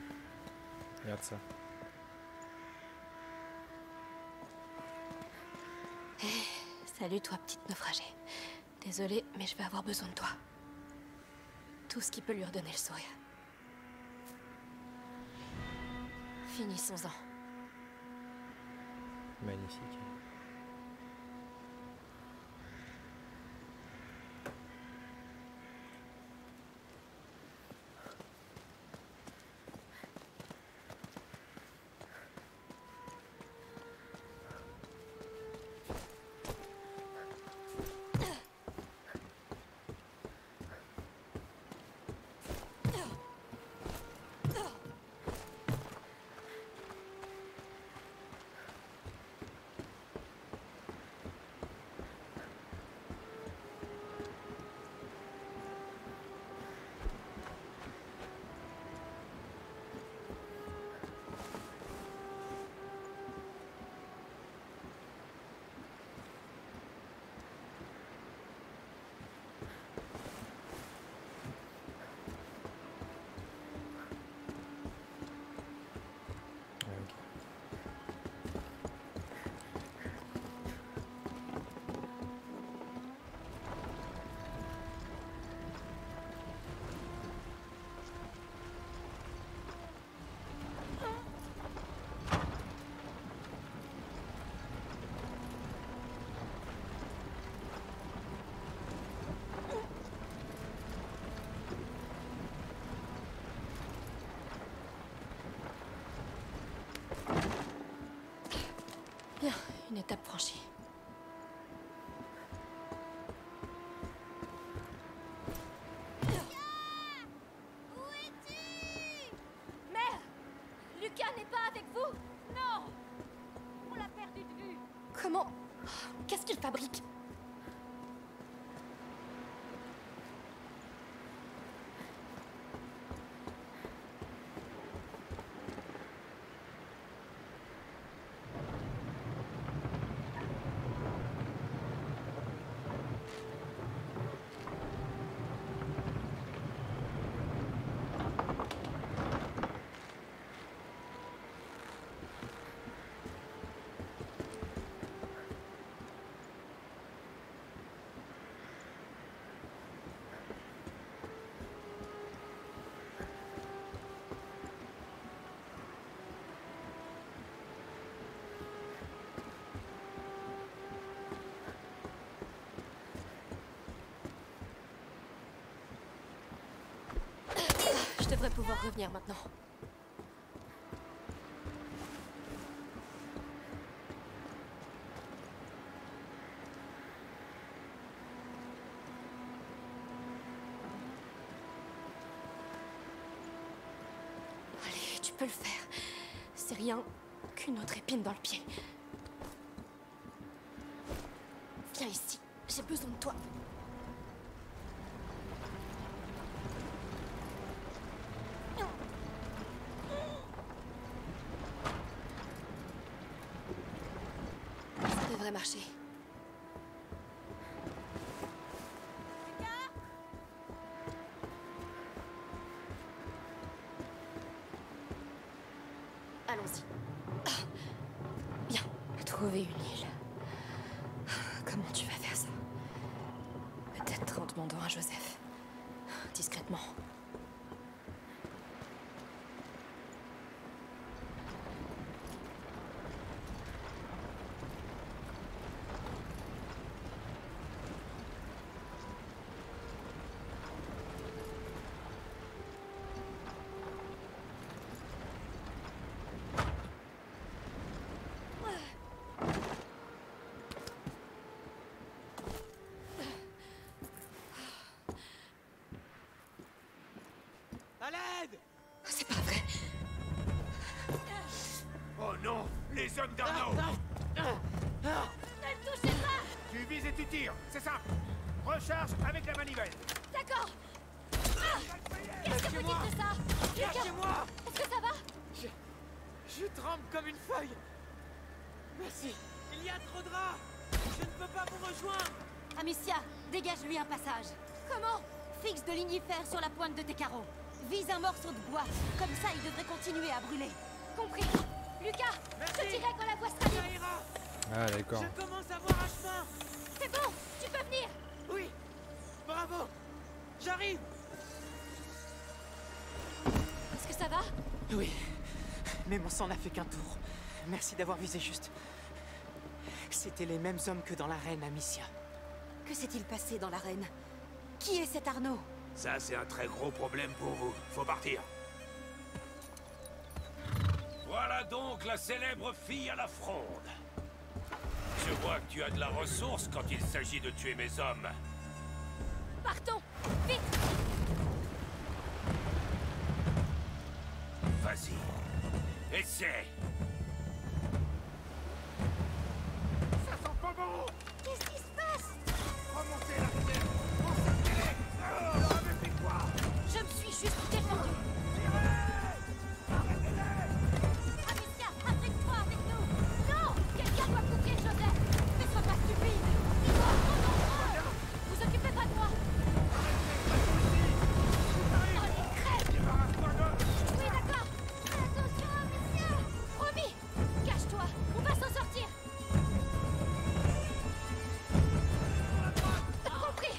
Regarde ça. Salut toi, petite naufragée. Désolée, mais je vais avoir besoin de toi. Tout ce qui peut lui redonner le sourire. Finissons-en. Magnifique. Une étape franchie. Où es-tu? Mère! Lucas n'est pas avec vous? Non! On l'a perdu de vue. Comment? Qu'est-ce qu'il fabrique? Je devrais pouvoir revenir maintenant. Allez, tu peux le faire. C'est rien qu'une autre épine dans le pied. Viens ici, j'ai besoin de toi. Ça devrait marcher. Allons-y. Bien. Trouver une île. Comment tu vas faire ça? Peut-être en demandant à Joseph. Discrètement. À l'aide! C'est pas vrai. Oh non! Les hommes d'Arnaud! Ne le touchez pas! Tu vises et tu tires, c'est simple! Recharge avec la manivelle! D'accord. Qu'est-ce que vous dites de ça? Lucas, Lâchez-moi! est-ce que ça va? Je tremble comme une feuille! Merci! Il y a trop de rats! Je ne peux pas vous rejoindre! Amicia, dégage-lui un passage. Comment? Fixe de lignifère sur la pointe de tes carreaux. Vise un morceau de bois. Comme ça, il devrait continuer à brûler. Compris. Lucas, Merci. je dirai quand la voie sera Ça libre. ira! Ah, d'accord. Je commence à voir un chemin! C'est bon, tu peux venir. Oui! Bravo! J'arrive! Est-ce que ça va? Oui, mais mon sang n'a fait qu'un tour. Merci d'avoir visé juste. C'était les mêmes hommes que dans l'arène, Amicia. Que s'est-il passé dans l'arène? Qui est cet Arnaud? Ça, c'est un très gros problème pour vous. Faut partir. Voilà donc la célèbre fille à la fronde. Je vois que tu as de la ressource quand il s'agit de tuer mes hommes. Partons, vite. Vas-y. Essaie. Ça sent pas bon! Qu'est-ce qui se passe? Remontez la rivière! Encerclez-les! Oh, leur avez fait quoi? Je me suis juste défendu. Amicia, implique-toi avec nous. Non, quelqu'un doit couvrir Joseph. Mais sois pas stupide. Ils sont trop nombreux. Vous occupez pas de moi. Allez, crève. Débarrasse-toi d'eux! Oui, d'accord. Attention, Amicia! Promis. Cache-toi. On va s'en sortir. Compris.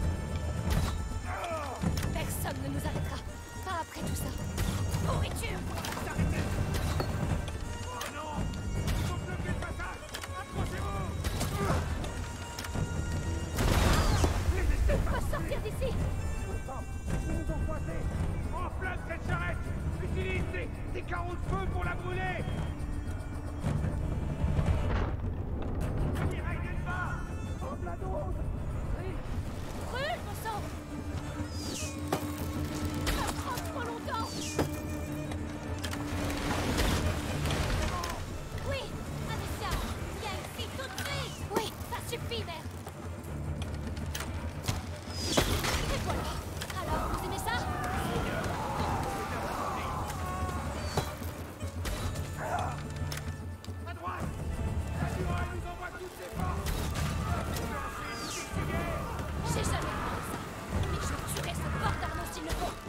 Personne ne nous arrêtera. Pas après tout ça. Nourriture. Oh non! Ils ont bloqué le passage! Approchez-vous! Faut sortir d'ici. Ils nous ont coincés! Enflamme cette charrette! Utilise des carreaux de feu pour la brûler! Brûle, mon sang! Ça prend trop longtemps! Oui, Amicia! Viens ici tout de suite! Oui, ça suffit, mère! Et voilà! Alors, vous aimez ça? À droite! La muraille nous envoie toutes ses forces! J'ai jamais fait ça! Mais je tuerai ce porc d'Arnaud s'il le faut!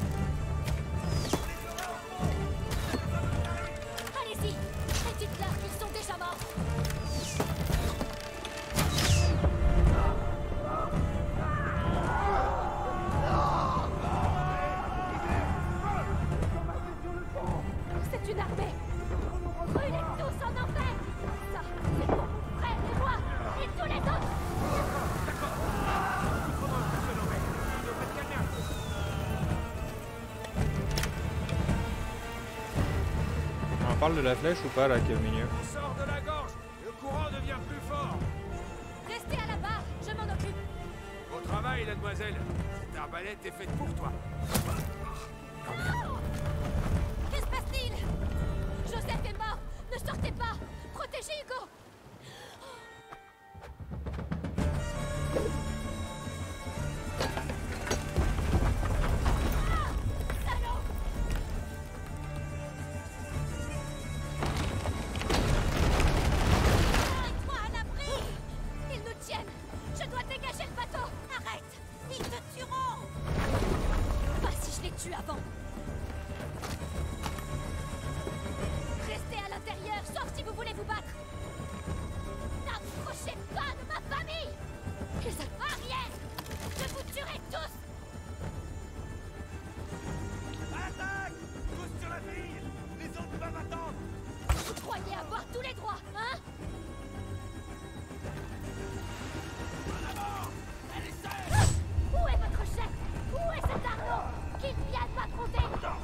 Allez-y! Et dites-leur qu'ils sont déjà morts! C'est une armée! Brûlez tous en enfer! Ça, c'est pour mon frère et moi! Et tous les autres! On parle de la flèche ou pas là qui est au milieu? On sort de la gorge! Le courant devient plus fort! Restez à la barre, je m'en occupe! Au travail, mademoiselle! Cette arbalète est faite pour toi! Que se passe-t-il? Joseph est mort! Ne sortez pas! Protégez Hugo! Ah! Salaud! Mets-toi à l'abri! Ils nous tiennent! Je dois dégager le bateau! Arrête! Ils te tueront! Pas si je les tue avant! Restez à l'intérieur, sauf si vous voulez vous battre! N'approchez pas de ma famille! Arrière! Je vous tuerai tous! Attaque! Tous sur la fille! Les autres peuvent attendre! Vous croyez avoir tous les droits, hein? Ah! Où est votre chef? Où est cet Arnaud? Qu'il vienne m'affronter!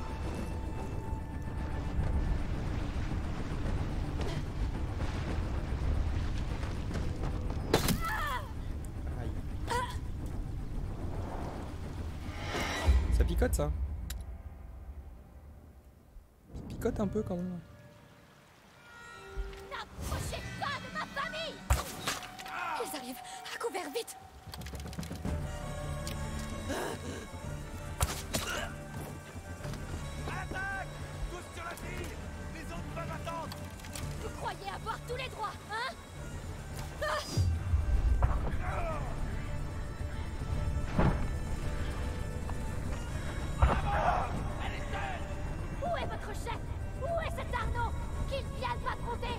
Ça picote ça. Ça picote un peu quand même. N'approchez pas de ma famille! Ils arrivent! À couvert, vite! Attaque! Tous sur la fille! Les autres peuvent attendre! Vous croyez avoir tous les droits, hein? Ah! Où est votre chef? Où est cet Arnaud? Qu'il vienne m'affronter!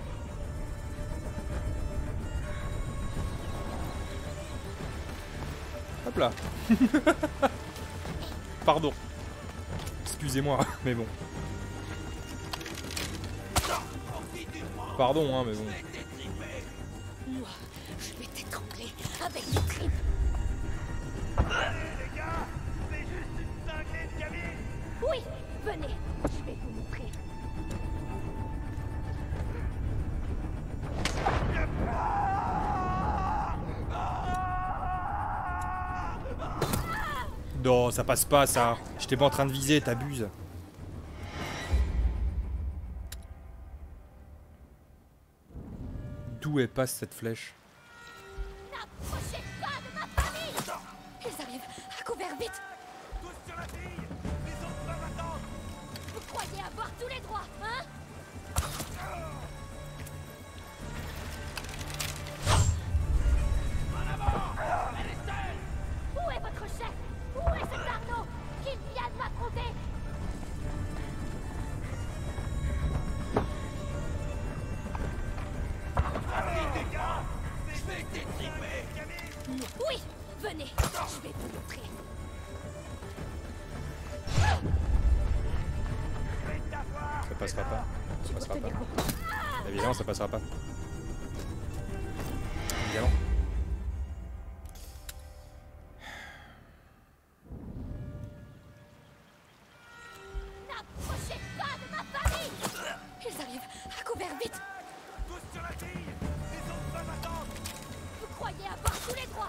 Hop là. Pardon. Excusez-moi, mais bon. Pardon, hein, mais bon. Moi, je vais t'étrangler avec mes tripes! Les gars! C'est juste une cinglée de gamine! Oui, venez, je vais vous montrer. Non, ça passe pas ça. J'étais pas en train de viser, t'abuses. D'où elle passe cette flèche? N'approchez pas de ma famille! Ils arrivent! À couvert, vite! Tous sur la fille! Les autres peuvent attendre! Vous croyez avoir tous les droits, hein? En avant! Elle est seule! Où est votre chef? Où est cet Arnaud? Qu'il vienne m'affronter! Les gars! Je vais t'étriper! Gamine! Oui, venez, je vais vous montrer. Faites ta part! Ça passera pas. Ça passera pas. Tenez bon. Évidemment, ça passera pas. Évidemment. N'approchez pas de ma famille! Ils arrivent! À couvert, vite! Tous sur la fille! Les autres peuvent attendre! Vous croyez avoir tous les droits,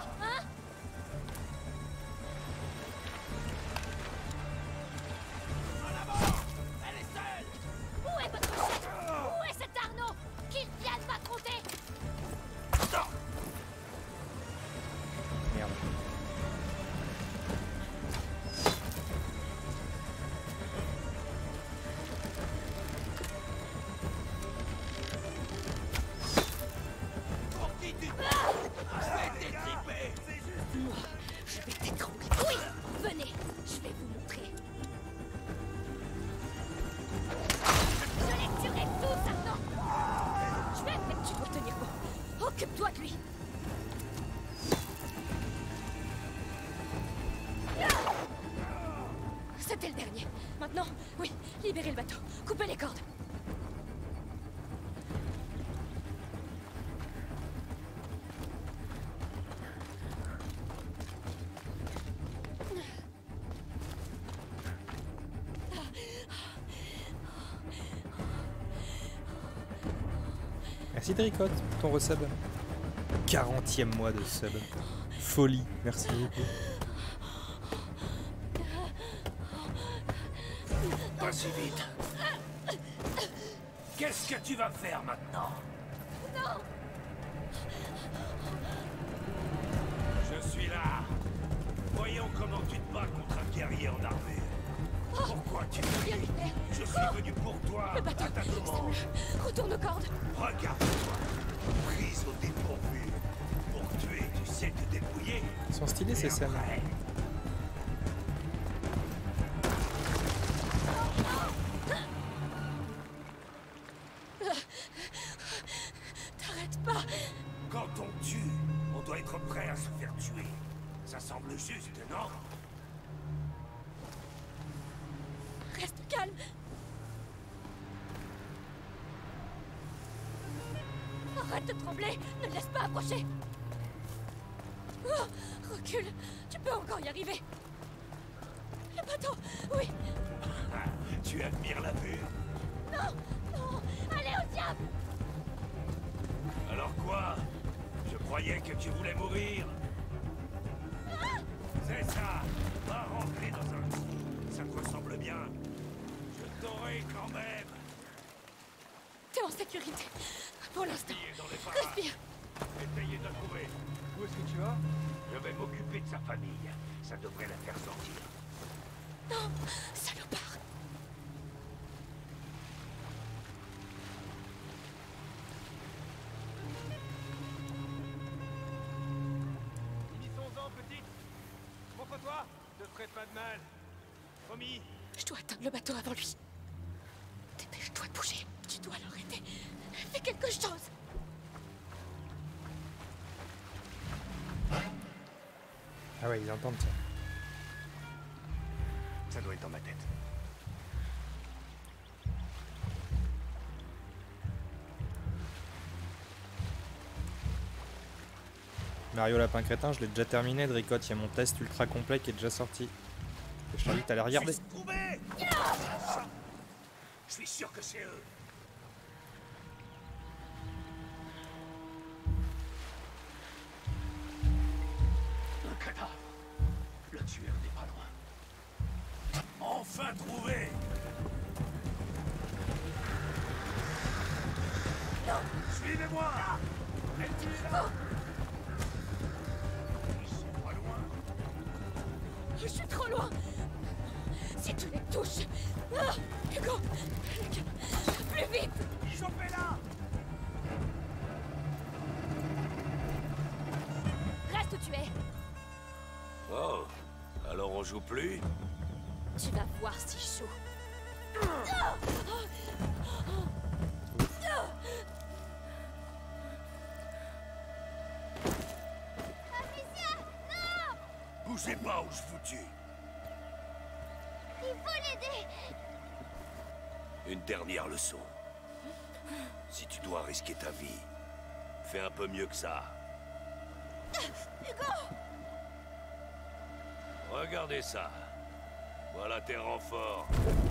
Occupe-toi de lui. C'était le dernier. Maintenant, oui, libérez le bateau. Coupez les cordes. Merci Dricotte pour ton resub. 40e mois de sub. Folie, merci beaucoup. Pas si vite. Qu'est-ce que tu vas faire maintenant? Non! Je suis là. Voyons comment tu te bats contre un guerrier en armure. Pourquoi tu Rien lui faire. Je suis venu pour toi. Le bateau, À ta c'est demande. mieux. Retourne aux cordes. Regarde-toi. Prise au dépourvu. Pour tuer, tu sais te débrouiller. Ils sont stylés ces scènes. Après, T'arrêtes pas. quand on tue, on doit être prêt à se faire tuer. Ça semble juste, non? Reste calme. Arrête de trembler. Ne le laisse pas approcher. Oh, recule. Tu peux encore y arriver. Le bateau. Oui. Ah, tu admires la vue? Non. Non. Allez au diable. Alors quoi? Je croyais que tu voulais mourir. C'est ça. Va rentrer dans un trou. Ça te ressemble bien. Je t'aurai quand même. T'es en sécurité. Pour l'instant. Plié dans les parages. Respire. Essayez de la trouver. Où est-ce que tu vas? Je vais m'occuper de sa famille. Ça devrait la faire sortir. Non. Salopard. Finissons-en, petite. Montre-toi. Te ferai pas de mal. Promis. Je dois atteindre le bateau avant lui. Dépêche-toi de bouger. Tu dois l'arrêter. Fais quelque chose. Ah ouais, ils entendent ça. Ça doit être dans ma tête. Mario Lapin Crétin, je l'ai déjà terminé, Dricotte. Il y a mon test ultra complet qui est déjà sorti. Et je t'invite à aller regarder. Trouvé. Je suis sûr que c'est eux. Un cadavre. Le tueur n'est pas loin. Enfin trouvé. Suivez-moi. Êtes-vous là? Ils sont pas loin. Je suis trop loin. Si tu les touches. Ah, Hugo. Plus vite. Chopez-la. Reste où tu es. Oh, alors on joue plus? Tu vas voir si je joue. Bougez pas ou je vous tue. Il faut l'aider. Une dernière leçon. Si tu dois risquer ta vie, fais un peu mieux que ça. Hugo. Regardez ça. Voilà tes renforts.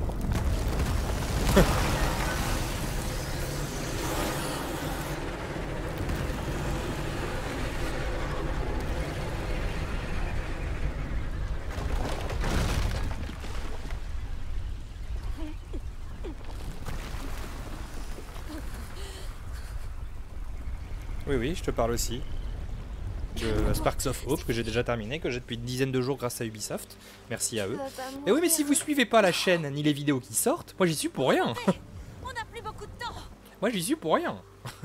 Oui, oui, je te parle aussi. De Sparks of Hope, que j'ai déjà terminé, que j'ai depuis une dizaine de jours grâce à Ubisoft. Merci à eux. Et oui, mais si vous suivez pas la chaîne ni les vidéos qui sortent, moi j'y suis pour rien. On n'a plus beaucoup de temps. Moi j'y suis pour rien.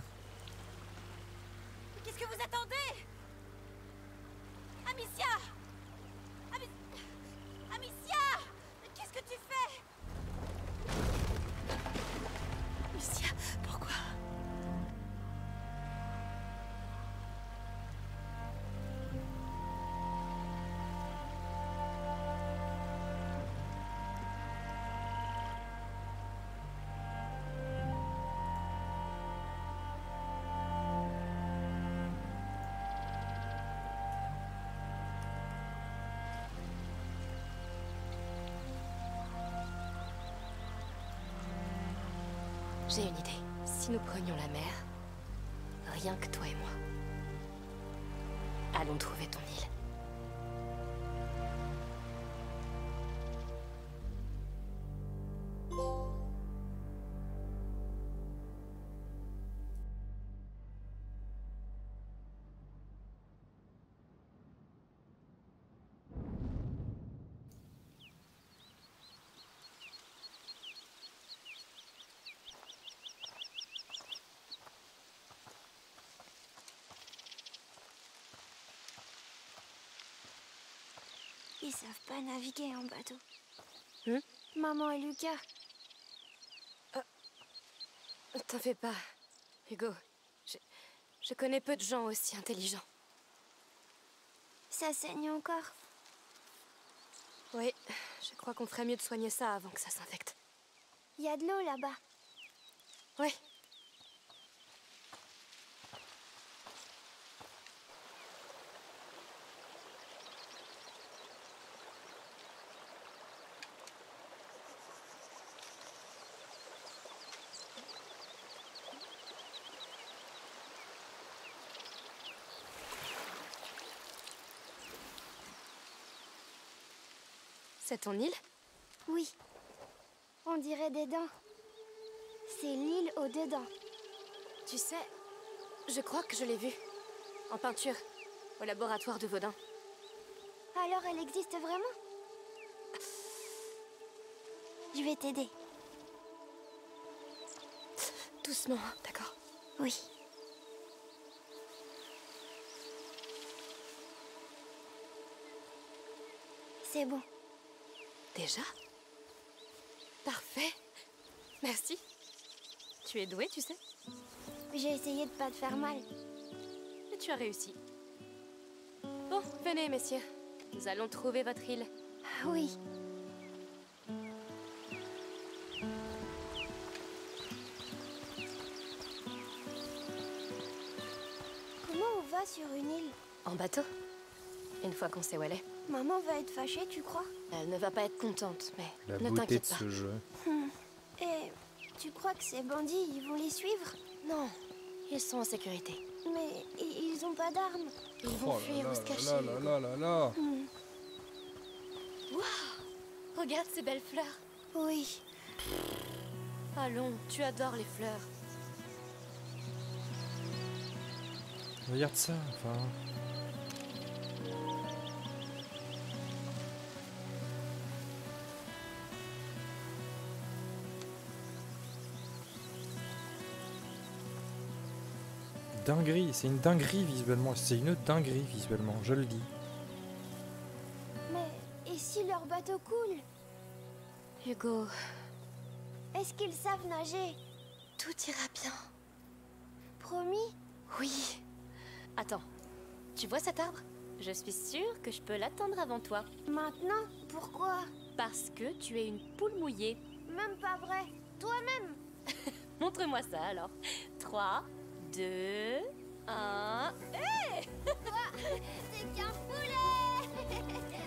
Qu'est-ce que vous attendez? Amicia. Amicia. Qu'est-ce que tu fais? Amicia, pourquoi? J'ai une idée. Si nous prenions la mer, rien que toi et moi, allons trouver ton île. Ils savent pas naviguer en bateau. Hmm? Maman et Lucas. T'en fais pas, Hugo. Je connais peu de gens aussi intelligents. Ça saigne encore. Oui, je crois qu'on ferait mieux de soigner ça avant que ça s'infecte. Il y a de l'eau là-bas. Oui. C'est ton île? Oui. On dirait des dents. C'est l'île aux deux dents. Tu sais, je crois que je l'ai vue. En peinture, au laboratoire de Vaudin. Alors elle existe vraiment? Je vais t'aider. Doucement, hein, d'accord? Oui. C'est bon. Déjà? Parfait. Merci. Tu es douée, tu sais. J'ai essayé de pas te faire mal. Et tu as réussi. Bon, venez, messieurs. Nous allons trouver votre île. Oui. Comment on va sur une île? En bateau. Une fois qu'on sait où elle est. Maman va être fâchée, tu crois? Elle ne va pas être contente, mais La ne beauté de t'inquiète pas. ce jeu. Et tu crois que ces bandits, ils vont les suivre? Non, ils sont en sécurité. Mais ils ont pas d'armes. Ils vont fuir ou se cacher. là. Regarde ces belles fleurs. Oui. Allons, tu adores les fleurs. Regarde ça, enfin. Dinguerie, c'est une dinguerie visuellement, c'est une dinguerie visuellement, je le dis. Mais et si leur bateau coule? Hugo, Est-ce qu'ils savent nager? tout ira bien. Promis? Oui. Attends, tu vois cet arbre? Je suis sûre que je peux l'atteindre avant toi. Maintenant? Pourquoi? Parce que tu es une poule mouillée. Même pas vrai. Toi-même. Montre-moi ça alors. 3, 2, 1... C'est qu'un poulet.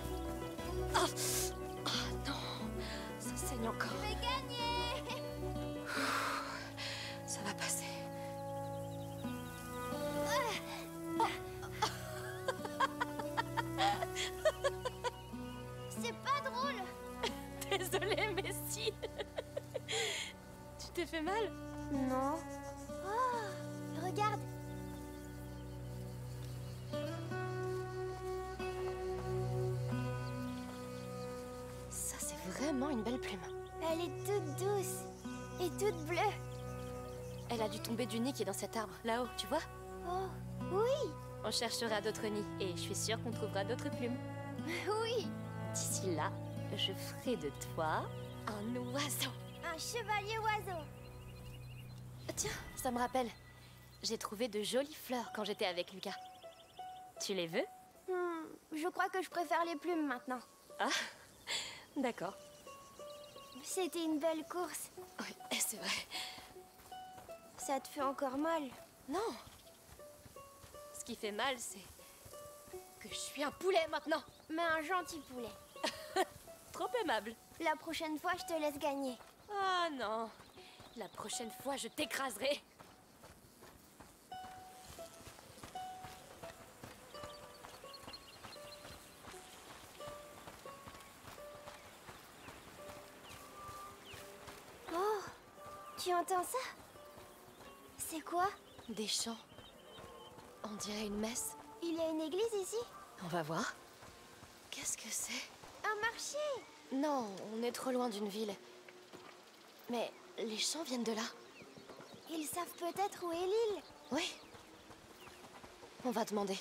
Oh non, ça saigne encore. Je vais gagner. Ça va passer. C'est pas drôle. Désolée, mais si. Tu t'es fait mal? Non. Oh, regarde. Ça, c'est vraiment une belle plume. Elle est toute douce et toute bleue. Elle a dû tomber du nid qui est dans cet arbre, là-haut, tu vois? Oh, oui, On cherchera d'autres nids, et je suis sûre qu'on trouvera d'autres plumes. oui. D'ici là, je ferai de toi un oiseau. Un chevalier oiseau. Tiens, ça me rappelle. J'ai trouvé de jolies fleurs quand j'étais avec Lucas. Tu les veux? Je crois que je préfère les plumes maintenant. Ah, d'accord. C'était une belle course. Oui, c'est vrai. Ça te fait encore mal? Non. Ce qui fait mal, c'est que je suis un poulet maintenant. Mais un gentil poulet. Trop aimable. La prochaine fois, je te laisse gagner. Ah non. La prochaine fois, je t'écraserai. Oh, tu entends ça? C'est quoi? Des chants. On dirait une messe. Il y a une église ici? On va voir. Qu'est-ce que c'est? Un marché! Non, on est trop loin d'une ville. Mais les chants viennent de là. Ils savent peut-être où est l'île. Oui. On va demander.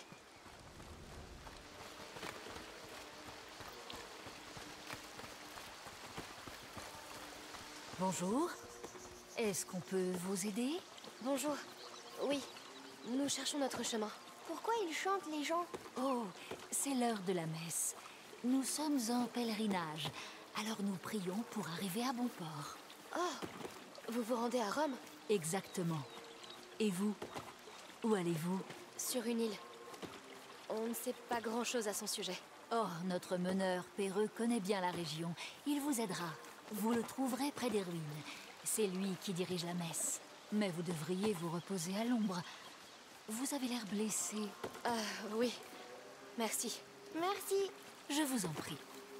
Bonjour. Est-ce qu'on peut vous aider? Bonjour. Oui, nous cherchons notre chemin. Pourquoi ils chantent, les gens? Oh, c'est l'heure de la messe. Nous sommes en pèlerinage, alors nous prions pour arriver à bon port. Oh, vous vous rendez à Rome? Exactement. Et vous? Où allez-vous? Sur une île. On ne sait pas grand-chose à son sujet. Oh, notre meneur Perreux connaît bien la région. Il vous aidera. Vous le trouverez près des ruines. C'est lui qui dirige la messe. Mais vous devriez vous reposer à l'ombre. Vous avez l'air blessé. Oui. Merci. Merci. Je vous en prie.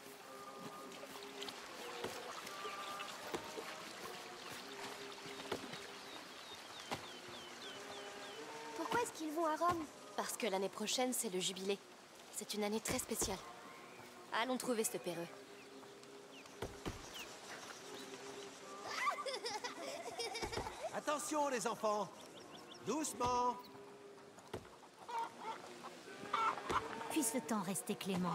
Pourquoi est-ce qu'ils vont à Rome? Parce que l'année prochaine, c'est le jubilé. C'est une année très spéciale. Allons trouver ce Perreux. Attention les enfants! Doucement! Puisse le temps rester clément.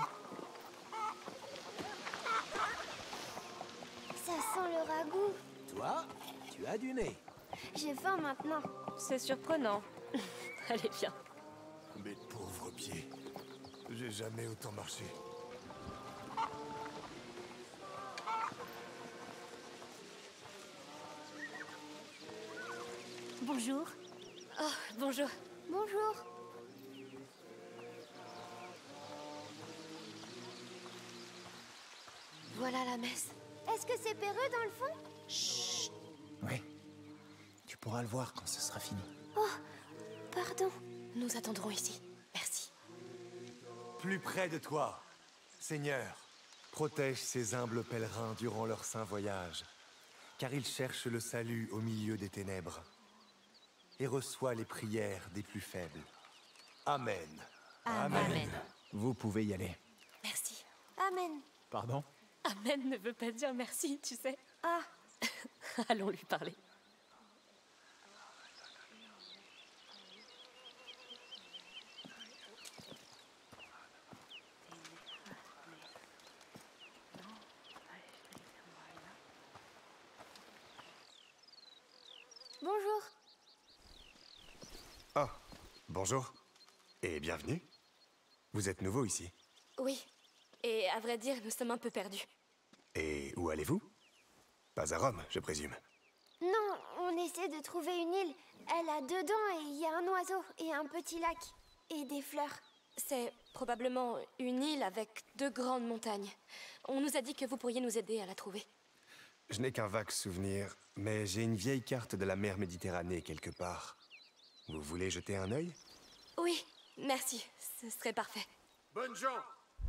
Ça sent le ragoût. Toi, tu as du nez. J'ai faim maintenant. C'est surprenant. Allez, viens. Mes pauvres pieds. J'ai jamais autant marché. Bonjour. Oh, bonjour. Bonjour. Voilà la messe. Est-ce que c'est Perreux dans le fond? Oui. Tu pourras le voir quand ce sera fini. Oh, pardon. Nous attendrons ici. Merci. Plus près de toi, Seigneur, protège ces humbles pèlerins durant leur saint voyage, car ils cherchent le salut au milieu des ténèbres, et reçois les prières des plus faibles. Amen. Amen. Vous pouvez y aller. Merci. Amen. Pardon? Amen ne veut pas dire merci, tu sais. Ah, Allons lui parler. bonjour. Oh, bonjour. Et bienvenue. Vous êtes nouveau ici. Oui. Et à vrai dire, nous sommes un peu perdus. Et où allez-vous? Pas à Rome, je présume. Non, on essaie de trouver une île. Elle a 2 dents et il y a un oiseau et un petit lac. Et des fleurs. C'est probablement une île avec 2 grandes montagnes. On nous a dit que vous pourriez nous aider à la trouver. Je n'ai qu'un vague souvenir, mais j'ai une vieille carte de la mer Méditerranée quelque part. Vous voulez jeter un œil? Oui, merci. Ce serait parfait. Bonnes gens!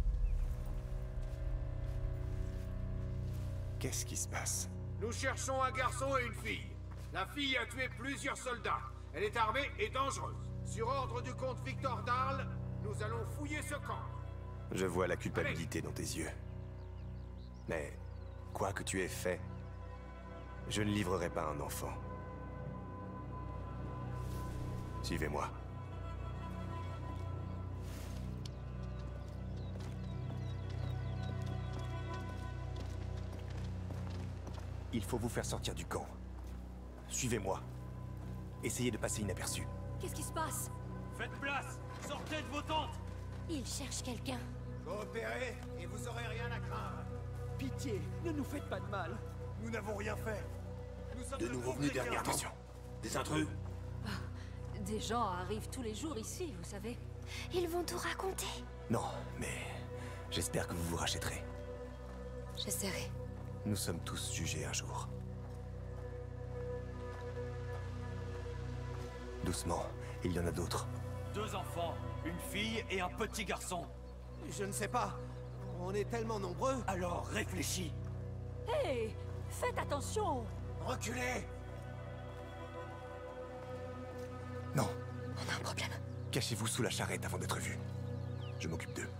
Qu'est-ce qui se passe? Nous cherchons un garçon et une fille. La fille a tué plusieurs soldats. Elle est armée et dangereuse. Sur ordre du comte Victor d'Arles, nous allons fouiller ce camp. Je vois la culpabilité dans tes yeux. Mais, quoi que tu aies fait, je ne livrerai pas un enfant. Suivez-moi. Il faut vous faire sortir du camp. Suivez-moi. Essayez de passer inaperçu. Qu'est-ce qui se passe? Faites place! Sortez de vos tentes! Il cherche quelqu'un. Coopérez et vous aurez rien à craindre. Pitié, ne nous faites pas de mal. Nous n'avons rien fait. Nous sommes De nouveau venus dernièrement. Attention! Des intrus! Des gens arrivent tous les jours ici, vous savez. Ils vont tout raconter. Non, mais j'espère que vous vous rachèterez. J'essaierai. Nous sommes tous jugés un jour. Doucement, il y en a d'autres. 2 enfants, une fille et un petit garçon. Je ne sais pas. On est tellement nombreux. Alors réfléchis. Hé, faites attention. Reculez! Non, On a un problème. cachez-vous sous la charrette avant d'être vus. Je m'occupe d'eux.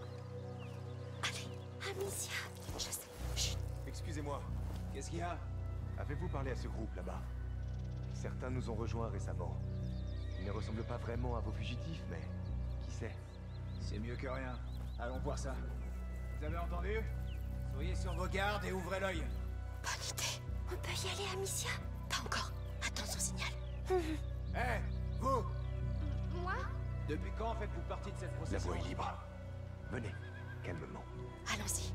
Amicia, Je sais. Chut. Excusez-moi, Qu'est-ce qu'il y a? avez-vous parlé à ce groupe là-bas? Certains nous ont rejoints récemment. Ils ne ressemblent pas vraiment à vos fugitifs, mais qui sait? C'est mieux que rien. Allons voir ça. Vous avez entendu? Soyez sur vos gardes et ouvrez l'œil. Bonne idée. on peut y aller, Amicia? Pas encore. Attends son signal. Hé, vous! Moi? Depuis quand faites-vous partie de cette La procession? voie est libre. Venez, calmement. Allons-y.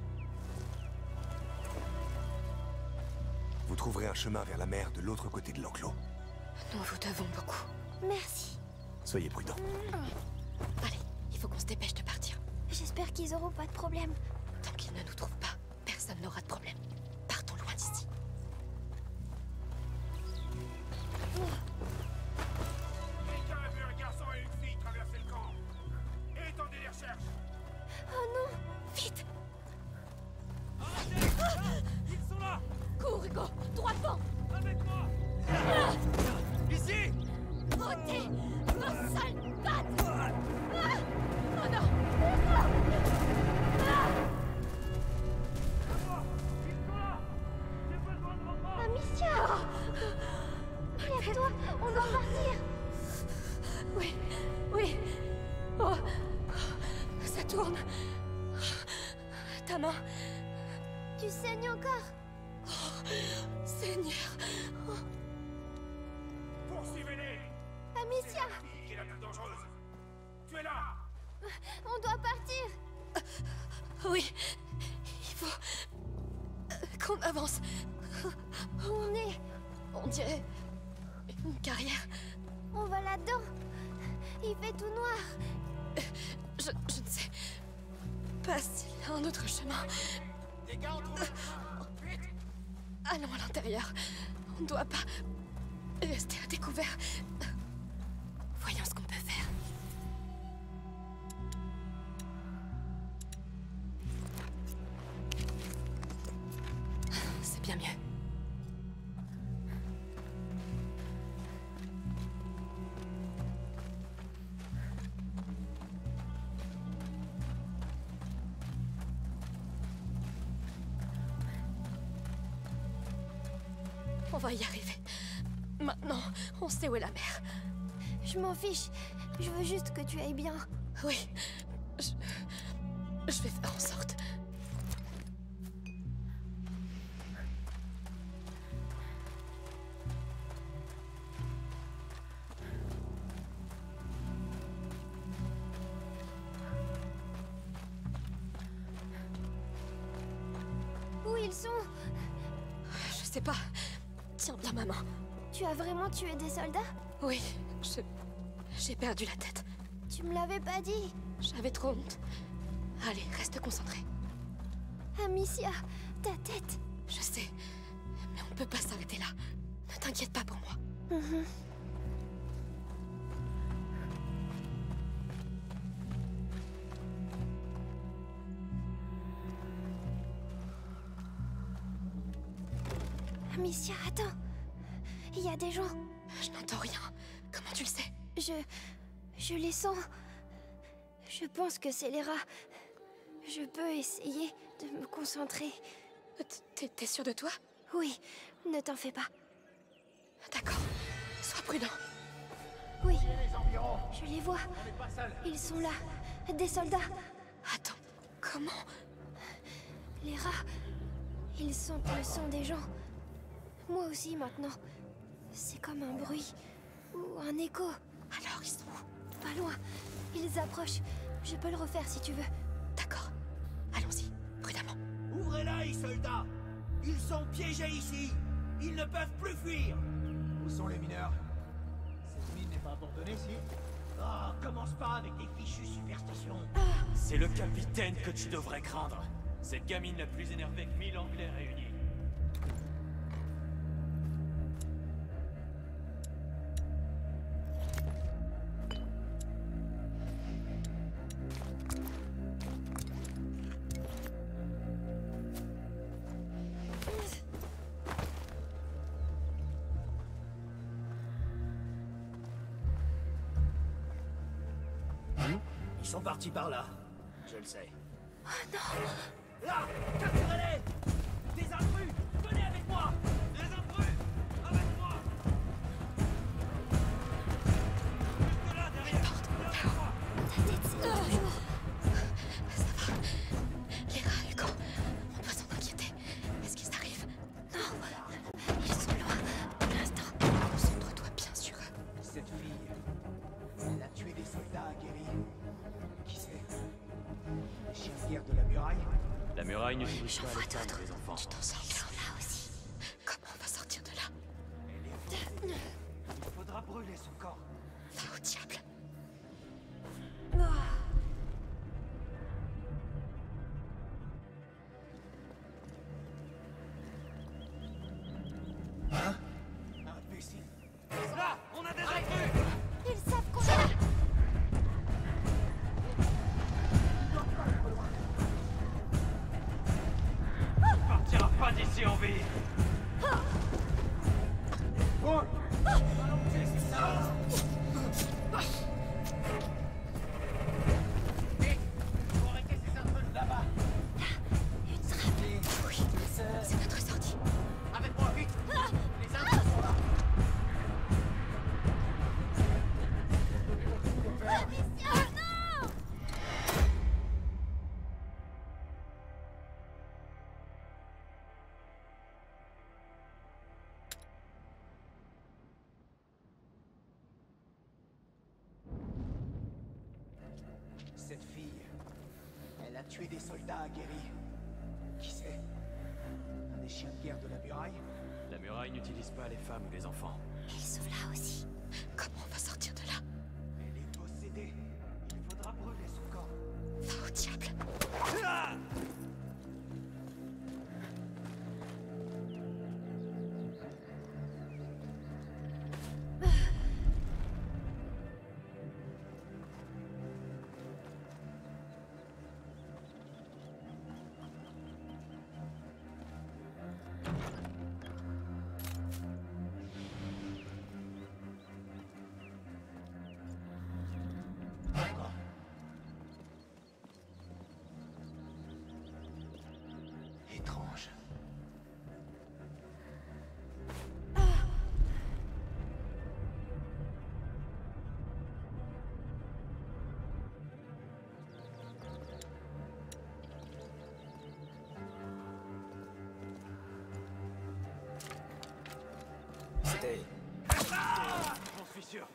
Vous trouverez un chemin vers la mer de l'autre côté de l'enclos. Nous vous devons beaucoup. Merci. Soyez prudents. Allez, il faut qu'on se dépêche de partir. J'espère qu'ils auront pas de problème. Tant qu'ils ne nous trouvent pas, personne n'aura de problème. Partons loin d'ici. Quelqu'un a vu un garçon et une fille traverser le camp. Étendez les recherches. Oh non! Vite! Ils sont là! Cours, Hugo! Droit devant! Avec moi! Ici! Ôtez vos sales pattes! Ah! Oh non! Ils sont là! J'ai besoin de renfort! Amicia! Lève-toi, on doit partir! Oui, oui. Oh, ça tourne. Ta main. Tu saignes encore? Seigneur. Poursuivez-les. C'est Amicia! la fille qui est la plus dangereuse. Tu es là. On doit partir! Oui, il faut qu'on avance. On est... On dirait une carrière. On va là-dedans! Il fait tout noir! Je ne sais pas s'il y a un autre chemin. Les gars, on trouve le chemin! Vite! Allons à l'intérieur. On ne doit pas rester à découvert. Voyons ce qu'on peut faire. C'est bien mieux. On va y arriver. Maintenant, on sait où est la mer. Je m'en fiche. Je veux juste que tu ailles bien. Oui, je vais faire en sorte. Où ils sont? Je sais pas. Tiens bien ma main. Tu as vraiment tué des soldats? Oui, j'ai perdu la tête. Tu me l'avais pas dit. J'avais trop honte. Allez, reste concentré. Amicia, ta tête. Je sais, mais on peut pas s'arrêter là. Ne t'inquiète pas pour moi. Amicia, attends. Il y a des gens. Je n'entends rien. Comment tu le sais? Je les sens. Je pense que c'est les rats. Je peux essayer de me concentrer. T'es sûr de toi? Oui, ne t'en fais pas. D'accord. Sois prudent. Oui, Les environs! je les vois. On n'est pas seuls! Ils sont là. Des soldats. Attends, comment? Les rats. Ils sentent le sang des gens. Moi aussi maintenant. C'est comme un bruit. Ou un écho. Alors, ils sont où? Pas loin. Ils approchent. Je peux le refaire si tu veux. D'accord. Allons-y, prudemment. Ouvrez l'œil, soldats! Ils sont piégés ici! Ils ne peuvent plus fuir! Où sont les mineurs? Cette mine n'est pas abandonnée, si? Oh, commence pas avec des fichues superstitions! C'est le capitaine que tu devrais craindre! Cette gamine la plus énervée que 1000 Anglais réunis! Ils sont partis par là. Je le sais. Oh non! Là! Capturez-les! Des intrus! Venez avec moi! Des intrus! Avec moi! Juste là, derrière! Derrière moi! Ta tête, c'est toujours... Ça va. Les rats, Hugo. On doit s'en inquiéter. Est-ce qu'ils arrivent? Non. Ils sont loin. Pour l'instant. Concentre-toi bien sur eux. Cette fille, elle a tué des soldats aguerris. Qui c'est? Les chiens de guerre de la muraille? La muraille n'utilise pas J'en vois les femmes d'autres. et les enfants. Tu t'en sors bien. Ils sont là aussi. Comment on va sortir de là? Il faudra brûler son corps. Va au diable. Imbécile. Là! On a des intrus! Ils savent qu'on est là. On partira pas d'ici en vie! Faut arrêter ces intrus là-bas! Une trappe. Oui, c'est notre sortie. Avec moi, vite! Les intrus sont là! Amicia, non! Cette fille, elle a tué des soldats aguerris. Qui c'est? Un des chiens de guerre de la muraille? La muraille n'utilise pas les femmes ou les enfants. Ils sont là aussi. Comment on va sortir de là? Elle est possédée. Il faudra brûler son corps. Va au diable. Étrange. C'était... J'en suis sûr.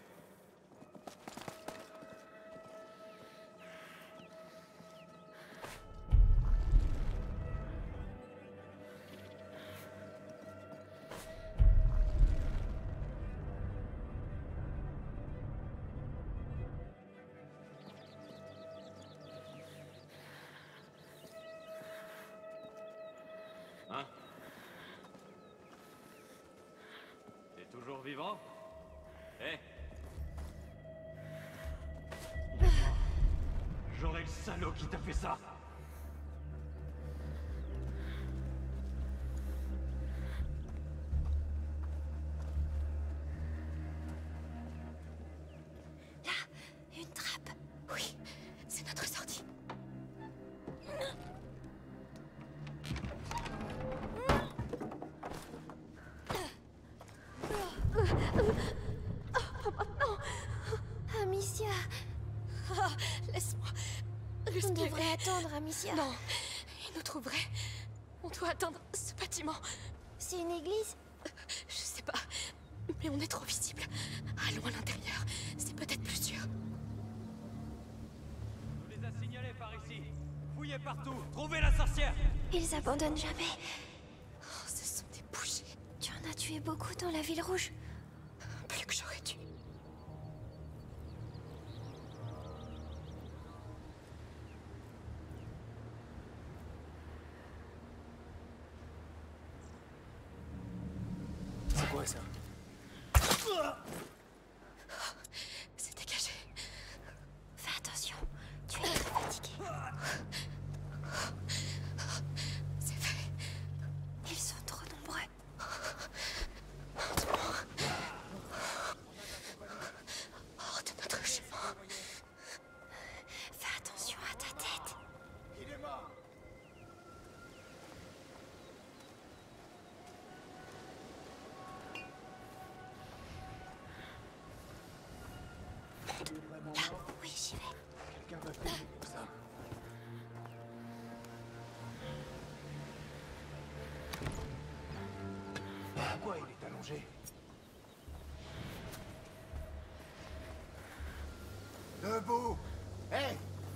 Hein? T'es toujours vivant? Eh? J'aurai le salaud qui t'a fait ça! Là, une trappe. Oui, c'est notre sortie. Amicia, Ah, laisse-moi on respirer. devrait attendre, Amicia. Non, il nous trouverait. On doit atteindre ce bâtiment. C'est une église? Je sais pas, mais on est trop visible. Allons à l'intérieur, c'est peut-être plus sûr. On les a signalés par ici. Fouillez partout. Trouvez la sorcière. Ils abandonnent jamais. Oh, ce sont des bougies. Tu en as tué beaucoup dans la ville rouge. Plus que j'aurais dû. C'est quoi ça? C'est dégagé. Fais attention, tu es très fatigué. C'est fait. Ils sont trop nombreux. Hors de notre chemin. Fais Il est vraiment Là, mort. oui, j'y vais. Quelqu'un va filmer comme ça. Pourquoi il est allongé? Debout! Hé!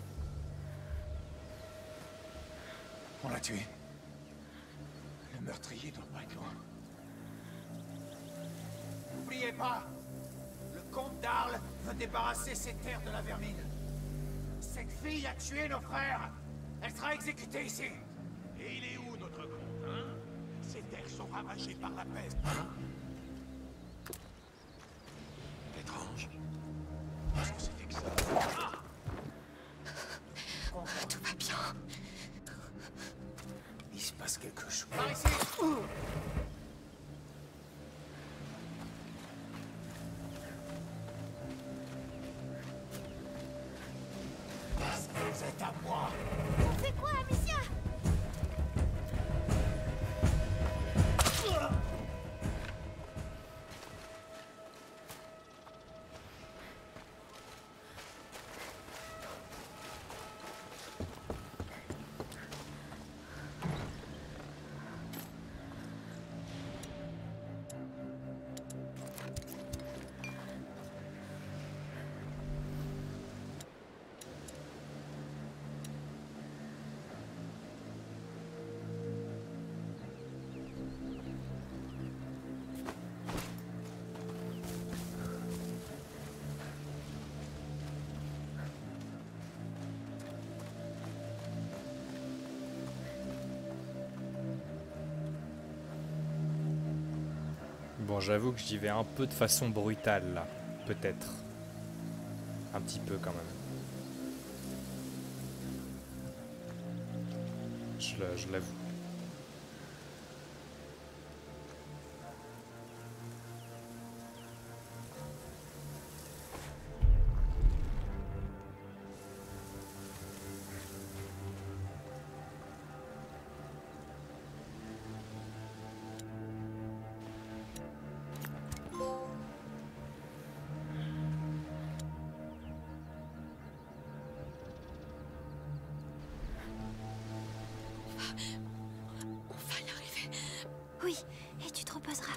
On l'a tué. Le meurtrier doit pas être loin. N'oubliez pas, le comte d'Arles veut débarrasser ces terres de la vermine. Cette fille a tué nos frères. Elle sera exécutée ici. Et il est où notre comte, hein? Ces terres sont ravagées par la peste. Étrange. Qu'est-ce que c'était que ça? Tout va bien. Il se passe quelque chose. Par ici. Vous êtes à moi! On fait quoi, Amicia? Bon, j'avoue que j'y vais un peu de façon brutale là, peut-être. Un petit peu quand même. Je l'avoue. On va y arriver. Oui, et tu te reposeras.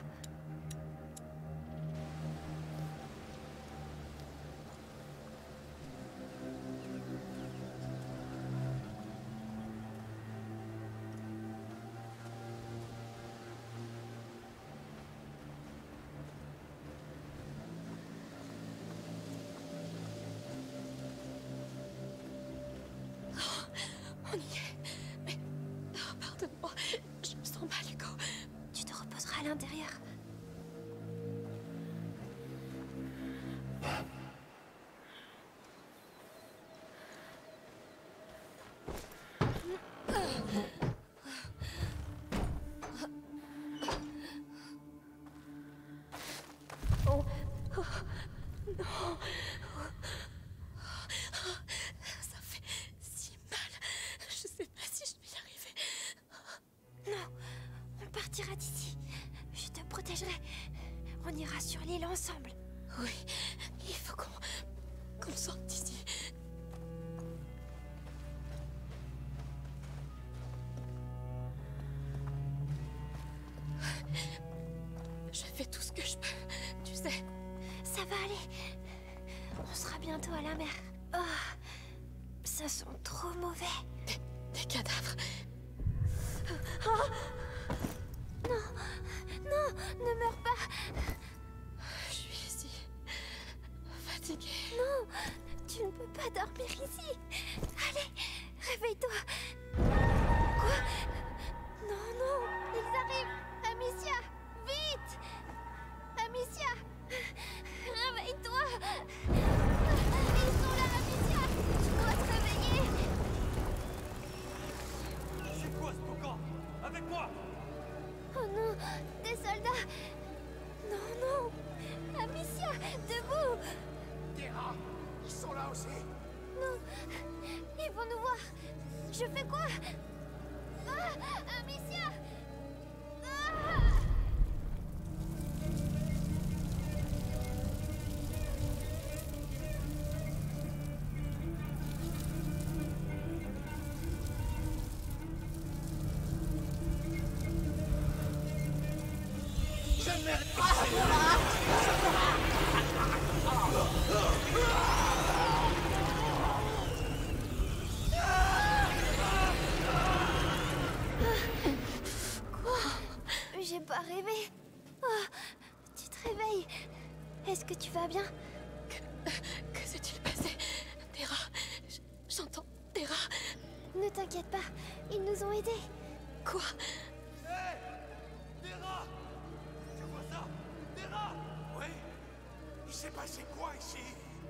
On y est. Mais... oh, pardonne-moi. Je me sens mal, Hugo. Tu te reposeras à l'intérieur. Oh, oh, non. Ça fait si mal. Je sais pas si je vais y arriver. Non, on partira d'ici. Je te protégerai. On ira sur l'île ensemble. Oui, il faut qu'on sorte d'ici. Je fais tout ce que je peux, tu sais. Ça va aller. On sera bientôt à la mer. Oh, ça sent trop mauvais. Des cadavres. Non, non, ne meurs pas. Je suis ici, fatiguée. Non, tu ne peux pas dormir ici. Allez, réveille-toi. Quoi? Non, non, ils arrivent. Amicia, vite. Amicia, réveille-toi. Ils sont là, Amicia. Tu dois te réveiller. C'est quoi ce boucan? Avec moi! Oh non, des soldats. Non, non. Amicia, debout. Des rats! Ils sont là aussi! Non, ils vont nous voir. Je fais quoi? Ah, Amicia. Ah! J'ai pas rêvé. Oh, tu te réveilles. Est-ce que tu vas bien? Que s'est-il passé? Des rats. J'entends des rats. Ne t'inquiète pas, ils nous ont aidés. Quoi? Des rats! Tu vois ça? Des rats! Oui. Il s'est passé quoi ici?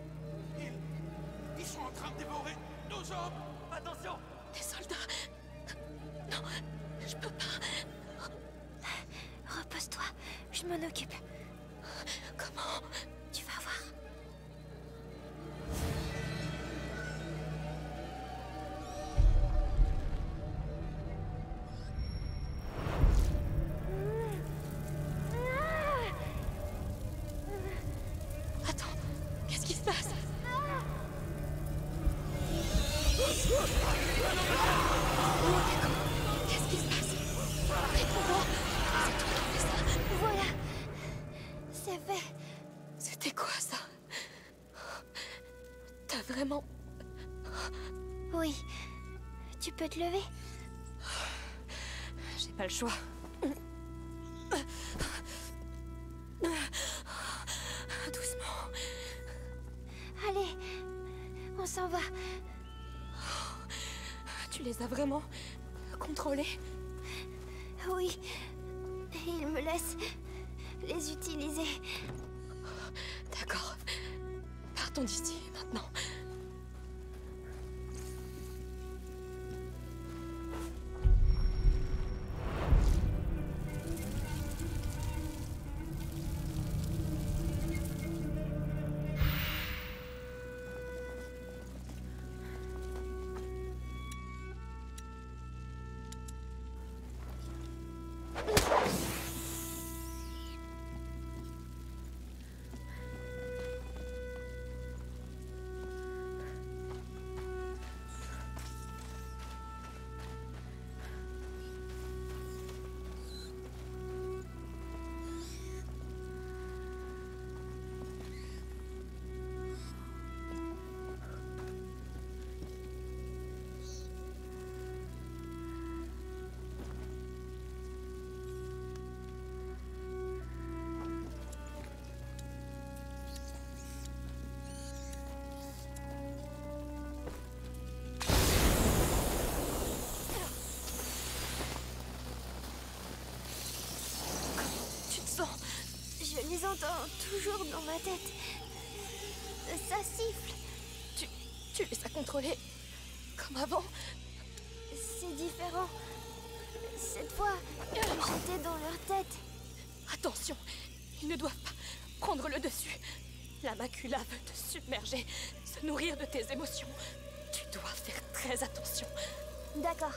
Ils sont en train de dévorer nos hommes! Attention! Des soldats! Non, je peux pas. Repose-toi, je m'en occupe. Comment? Tu vas voir. Attends, qu'est-ce qui se passe? Qu'est-ce qui se passe? Réponds-moi. C'est toi qui fais ça. Voilà. C'est fait. C'était quoi ça? T'as vraiment... Oui. Tu peux te lever? J'ai pas le choix. Doucement. Allez, on s'en va. Tu les as vraiment contrôlés? Oui. Ils me laissent les utiliser. D'accord. Partons d'ici, maintenant. Je les entends toujours dans ma tête. Ça siffle. Tu les as contrôlés comme avant? C'est différent. Cette fois, j'étais dans leur tête. Attention, ils ne doivent pas prendre le dessus. La macula veut te submerger, se nourrir de tes émotions. Tu dois faire très attention. D'accord.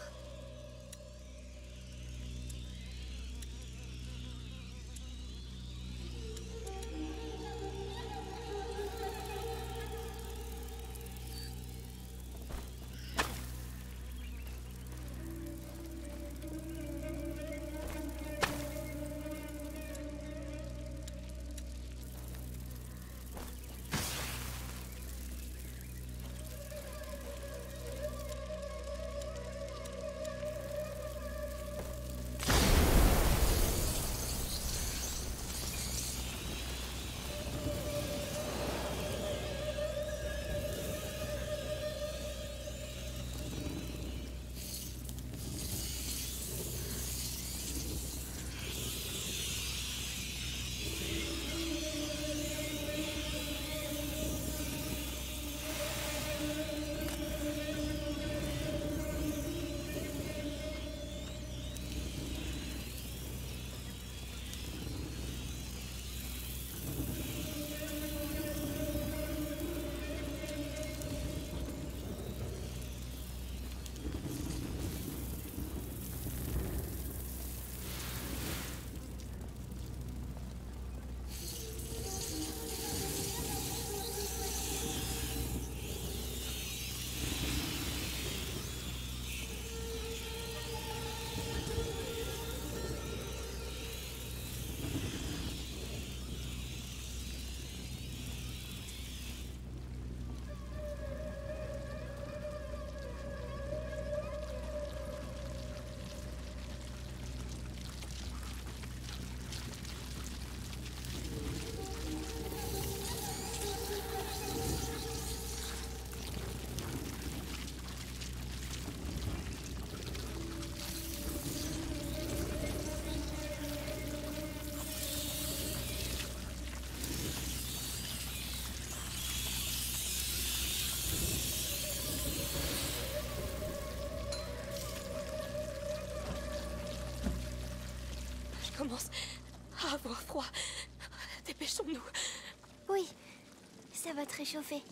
commence à avoir froid. Dépêchons-nous. Oui, ça va te réchauffer.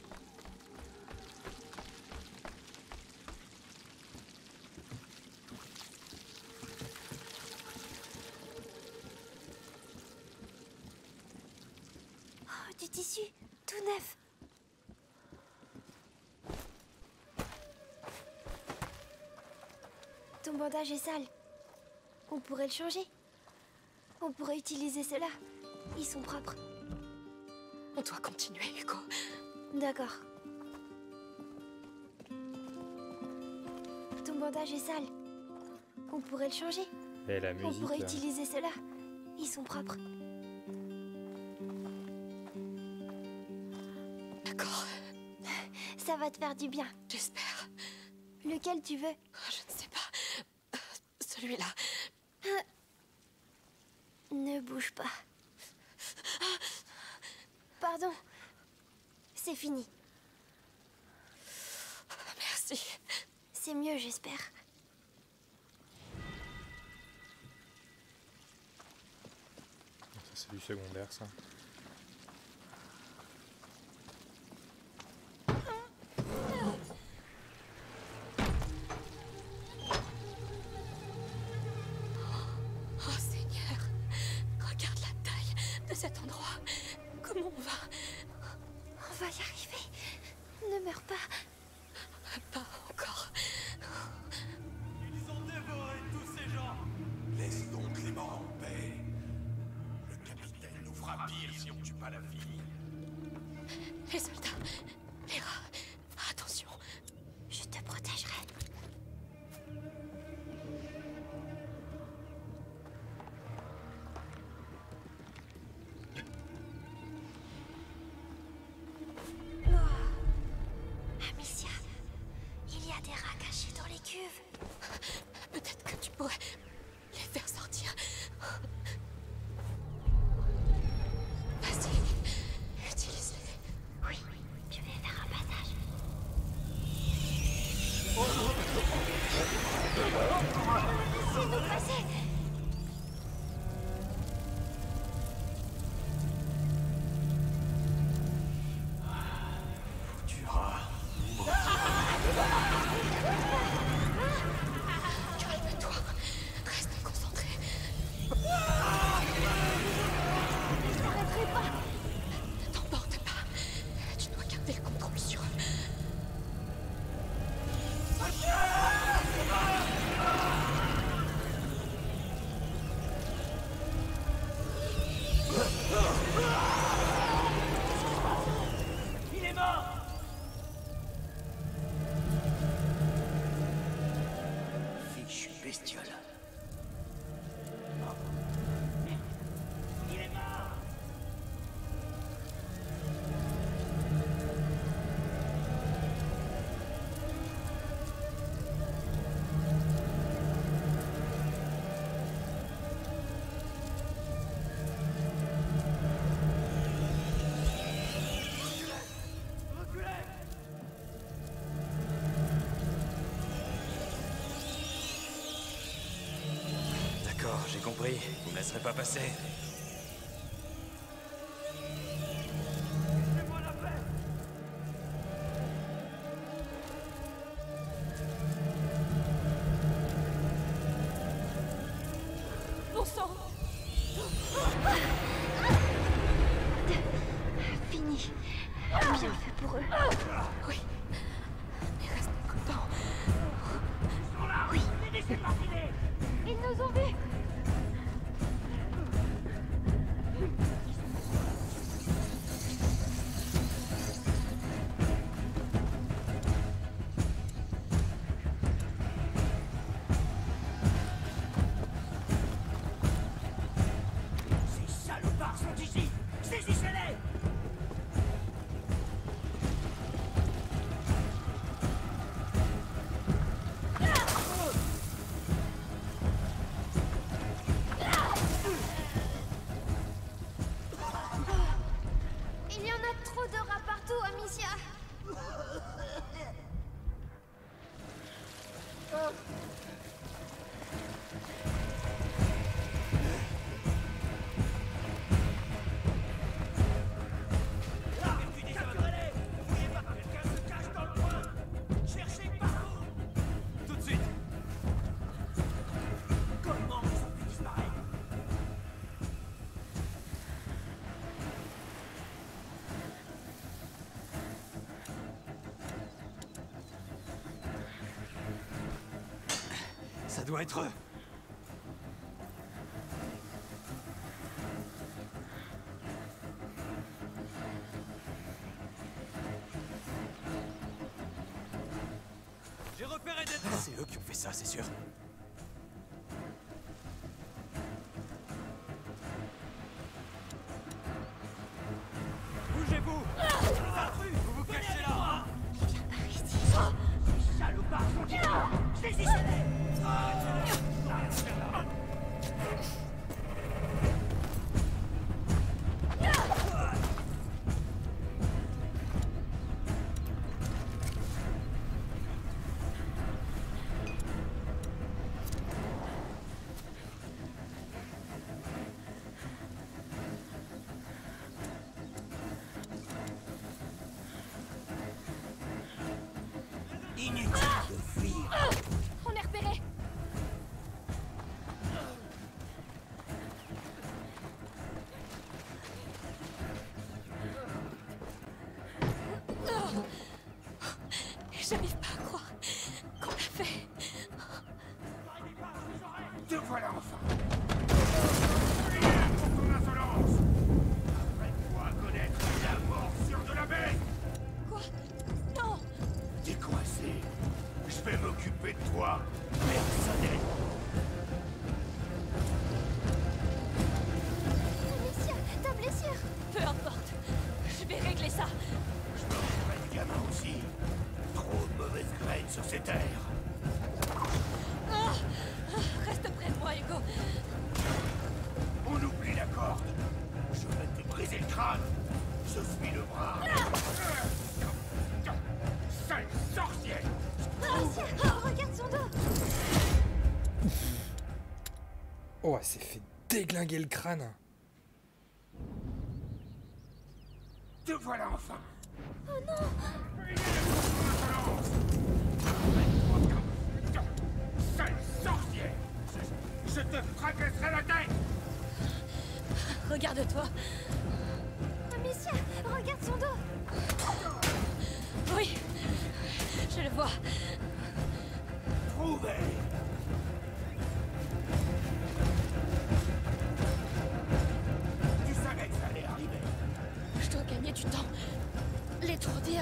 Oh, du tissu, tout neuf. Ton bandage est sale. On pourrait le changer. On pourrait utiliser ceux-là. Ils sont propres. On doit continuer, Hugo. D'accord. Ton bandage est sale. On pourrait le changer. Et la musique, On pourrait là. utiliser ceux-là. Ils sont propres. D'accord. Ça va te faire du bien. J'espère. Lequel tu veux? Je ne sais pas. Celui-là. Ne bouge pas. Pardon. C'est fini. Merci. C'est mieux, j'espère. Ça, c'est du secondaire, ça. Oh Seigneur, regarde la taille de cet endroit. Comment on va? On va y arriver. Ne meurs pas. Pas encore. Ils ont dévoré tous ces gens. Laisse donc Clément en paix. Le capitaine nous fera pire si on tue pas la fille. Les soldats, les rats, attention. Je te protégerai. Amicia, il y a des rats cachés dans les cuves. Peut-être que tu pourrais les faire sortir. Vas-y, utilise-les. Oui, je vais faire un passage. Laissez-nous passer. Tu rat. Calme-toi. Reste concentré. Je n'arrêterai pas. T'emporte pas. Tu dois garder le contrôle sur eux. Il est mort. Fichu bestiole. Il est mort. D'accord, j'ai compris. Vous me laisserez pas passer. Laissez-moi la paix. Bon sang. Fini. Bien fait pour eux. Oui. Mais reste prudent. Ils sont là. Oui. Les laissez pas filer. Ils nous ont vus. Ces salopards sont ici. Saisissez-les. doit être eux. J'ai repéré des... C'est eux qui ont fait ça, c'est sûr. Bougez-vous! Intrus! Vous vous cachez là! Viens par ici. Salopard, je les ai isolés. Inutile de fuir. On est repéré. J'arrive pas à croire qu'on l'a fait. Te voilà enfin. Prière pour ton insolence. Apprête-toi à connaître la morsure de la bête. Quoi? Non. T'es coincé. Je vais m'occuper de toi, personnellement. Amicia, ta blessure. Peu importe. Je vais régler ça. Je m'occuperai du gamin aussi. Trop de mauvaise graine sur ces terres. Reste près de moi, Hugo. On oublie la corde. Je vais te briser le crâne. Je suis le bras. Sale sorcière. Amicia, oh, regarde son dos. Oh, elle s'est fait déglinguer le crâne. Te voilà enfin. Oh non. Sale sorcière. Je te fracasserai la tête. Regarde-toi. Amicia, regarde son dos. Oui. Je le vois. Trouvé. Tu savais que ça allait arriver. Je dois gagner du temps. Les trop dire.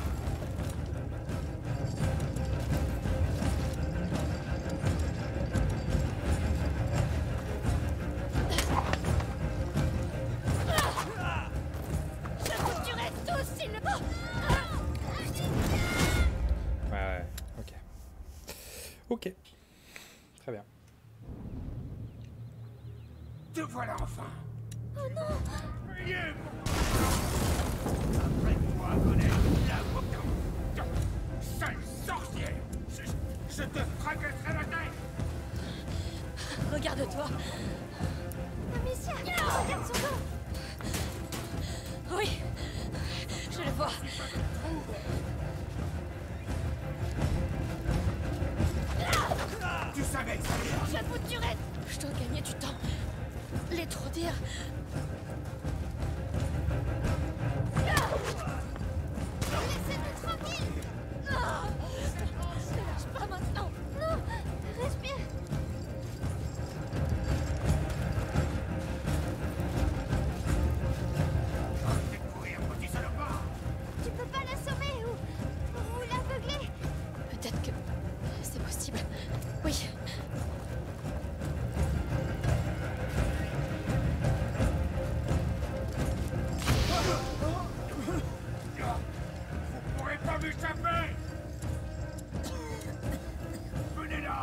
Je vous tuerai tous s'il le faut. Ouais, ok. Ok. Très bien. Te voilà enfin. Oh non. Priez pour apprête-moi à connaître la sale sorcière. Je te fracasserai la tête. Regarde-toi. Amicia, regarde son dos. Oui. Je le vois. Tu savais que ça allait arriver. Je vous tuerai. Je dois gagner du temps. Les trop dire. Laissez-nous tranquille. Ah, ne lâche pas maintenant. Non, respire. Arrêtez de courir, petit salopard. Tu peux pas l'assommer ou l'aveugler. Peut-être que c'est possible. Oui. Vous pourrez pas m'échapper. Venez là.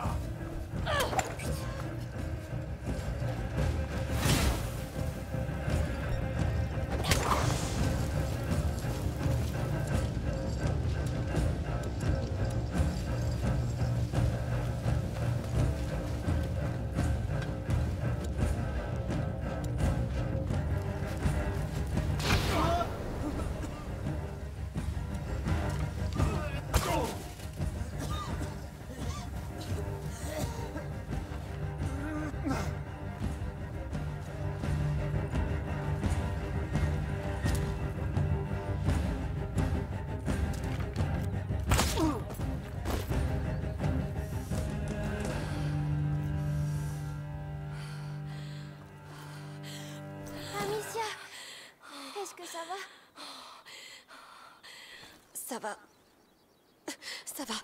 Ça va. Ça va.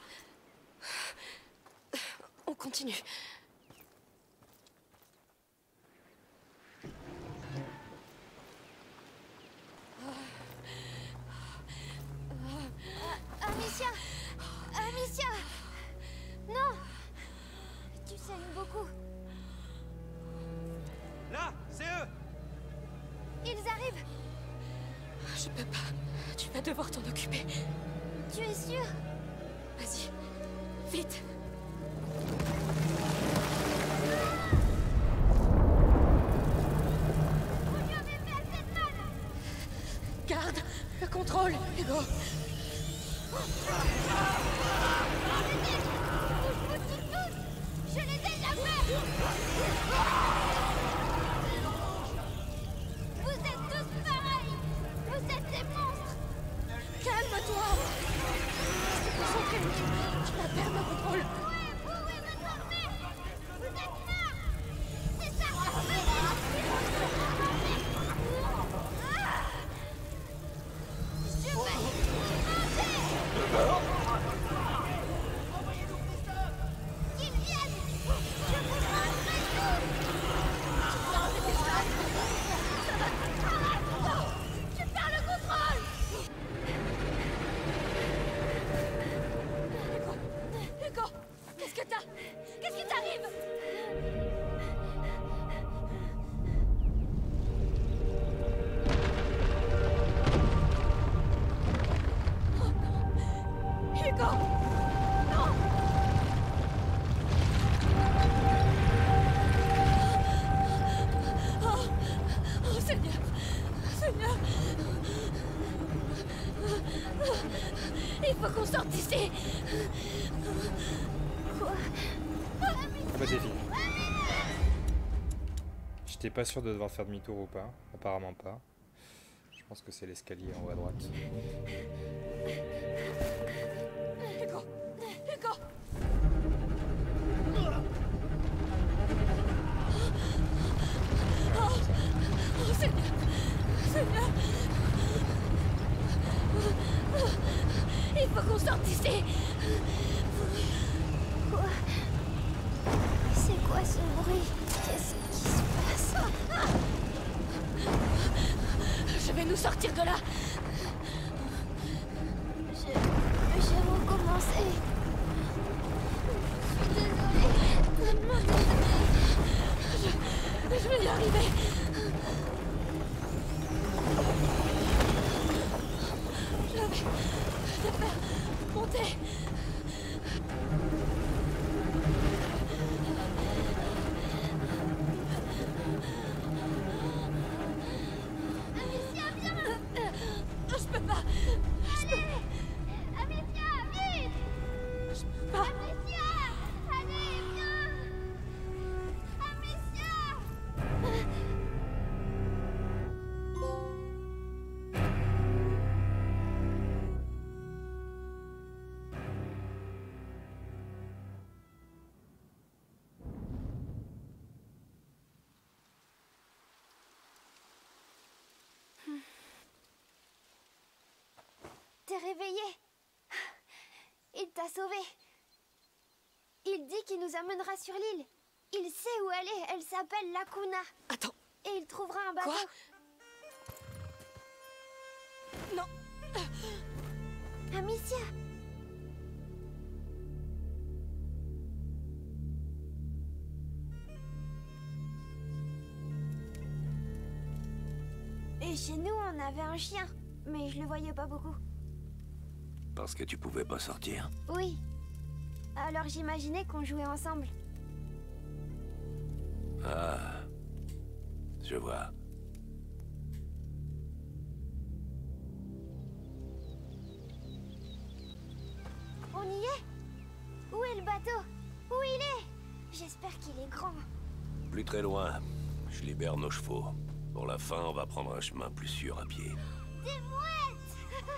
On continue. Amicia! Amicia! Non! Tu saignes beaucoup. Là, c'est eux! Ils arrivent! Je peux pas. Tu vas devoir t'en occuper. Tu es sûr? Vas-y. Vite. Vous lui avez fait assez de mal! Garde le contrôle, Hugo. Arrêtez! Vous tous! Je l'ai déjà fait! Vous êtes tous pareils! Vous êtes des monstres! Calme-toi. Concentre-toi. Tu vas perdre le contrôle. Vous pouvez me tromper! Vous êtes là! C'est ça! Je vais qu'ils viennent! Je vous montrerai tout! Je perds le contrôle! Hugo, qu'est-ce que t'as? Qu'est-ce qui t'arrive? Oh non! Hugo! Non! Oh Seigneur! Seigneur! Il faut qu'on sorte d'ici! Quoi? Ah bah c'est fini. J'étais pas sûr de devoir faire demi-tour ou pas. Apparemment pas. Je pense que c'est l'escalier en haut à droite. Hugo! Hugo! Oh Seigneur! Seigneur! Il faut qu'on sorte d'ici! Quoi? C'est quoi ce bruit? Qu'est-ce qui se passe? Je vais nous sortir de là! J'ai recommencé. Je suis désolée. Tellement désolée. Je vais y arriver! Je vais te faire monter! Amicia, viens! Je peux pas! Allez! Amicia, vite! Je peux pas! Amicia! Allez, viens! Amicia! T'es réveillé. Il t'a sauvé. Il dit qu'il nous amènera sur l'île. Il sait où elle est. Elle s'appelle Lacuna. Attends. Et il trouvera un bateau. Quoi? Non. Amicia. Et chez nous, on avait un chien. Mais je le voyais pas beaucoup. Parce que tu pouvais pas sortir. Oui. Alors j'imaginais qu'on jouait ensemble. Ah. Je vois. On y est? Où est le bateau? Où il est? J'espère qu'il est grand. Plus très loin. Je libère nos chevaux. Pour la fin, on va prendre un chemin plus sûr à pied. Des mouettes!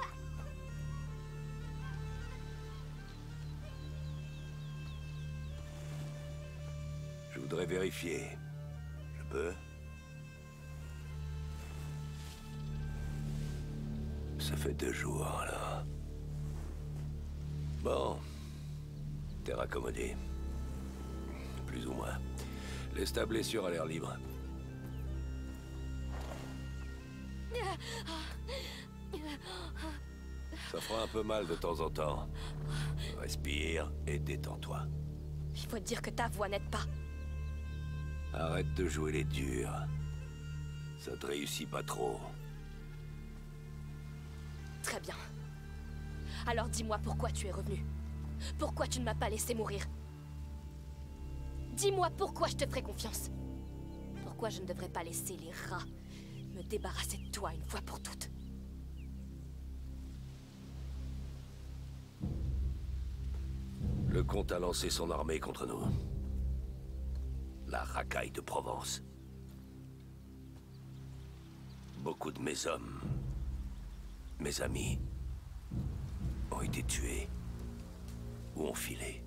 Je voudrais vérifier. Je peux? Ça fait 2 jours, là. Bon. T'es raccommodé. Plus ou moins. Laisse ta blessure à l'air libre. Ça fera un peu mal de temps en temps. Respire et détends-toi. Il faut te dire que ta voix n'aide pas. Arrête de jouer les durs. Ça te réussit pas trop. Très bien. Alors dis-moi pourquoi tu es revenu. Pourquoi tu ne m'as pas laissé mourir? Dis-moi pourquoi je te ferai confiance. Pourquoi je ne devrais pas laisser les rats me débarrasser de toi une fois pour toutes? Le comte a lancé son armée contre nous. La racaille de Provence. Beaucoup de mes hommes, mes amis, ont été tués ou ont filé.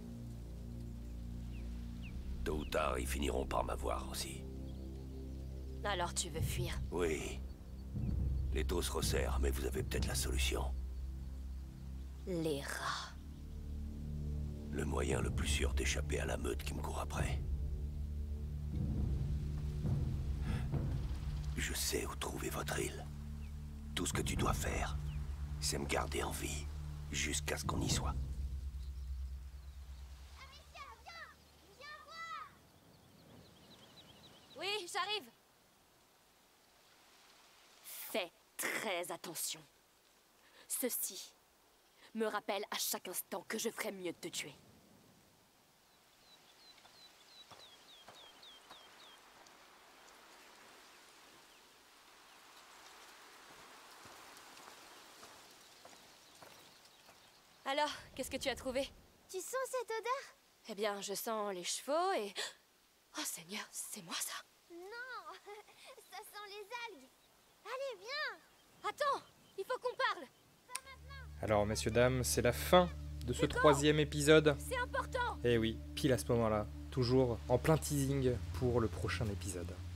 Tôt ou tard, ils finiront par m'avoir aussi. Alors tu veux fuir? Oui. Les taux se resserrent, mais vous avez peut-être la solution. Les rats. Le moyen le plus sûr d'échapper à la meute qui me court après. Je sais où trouver votre île. Tout ce que tu dois faire, c'est me garder en vie, jusqu'à ce qu'on y soit. Amicia, viens! Viens voir! Oui, j'arrive. Fais très attention. Ceci me rappelle à chaque instant que je ferais mieux de te tuer. Alors, qu'est-ce que tu as trouvé? Tu sens cette odeur? Eh bien, je sens les chevaux et... Oh Seigneur, c'est moi ça? Non! Ça sent les algues! Allez, viens! Attends! Il faut qu'on parle! Alors, messieurs, dames, c'est la fin de ce 3e épisode. C'est important! Et oui, pile à ce moment-là, toujours en plein teasing pour le prochain épisode.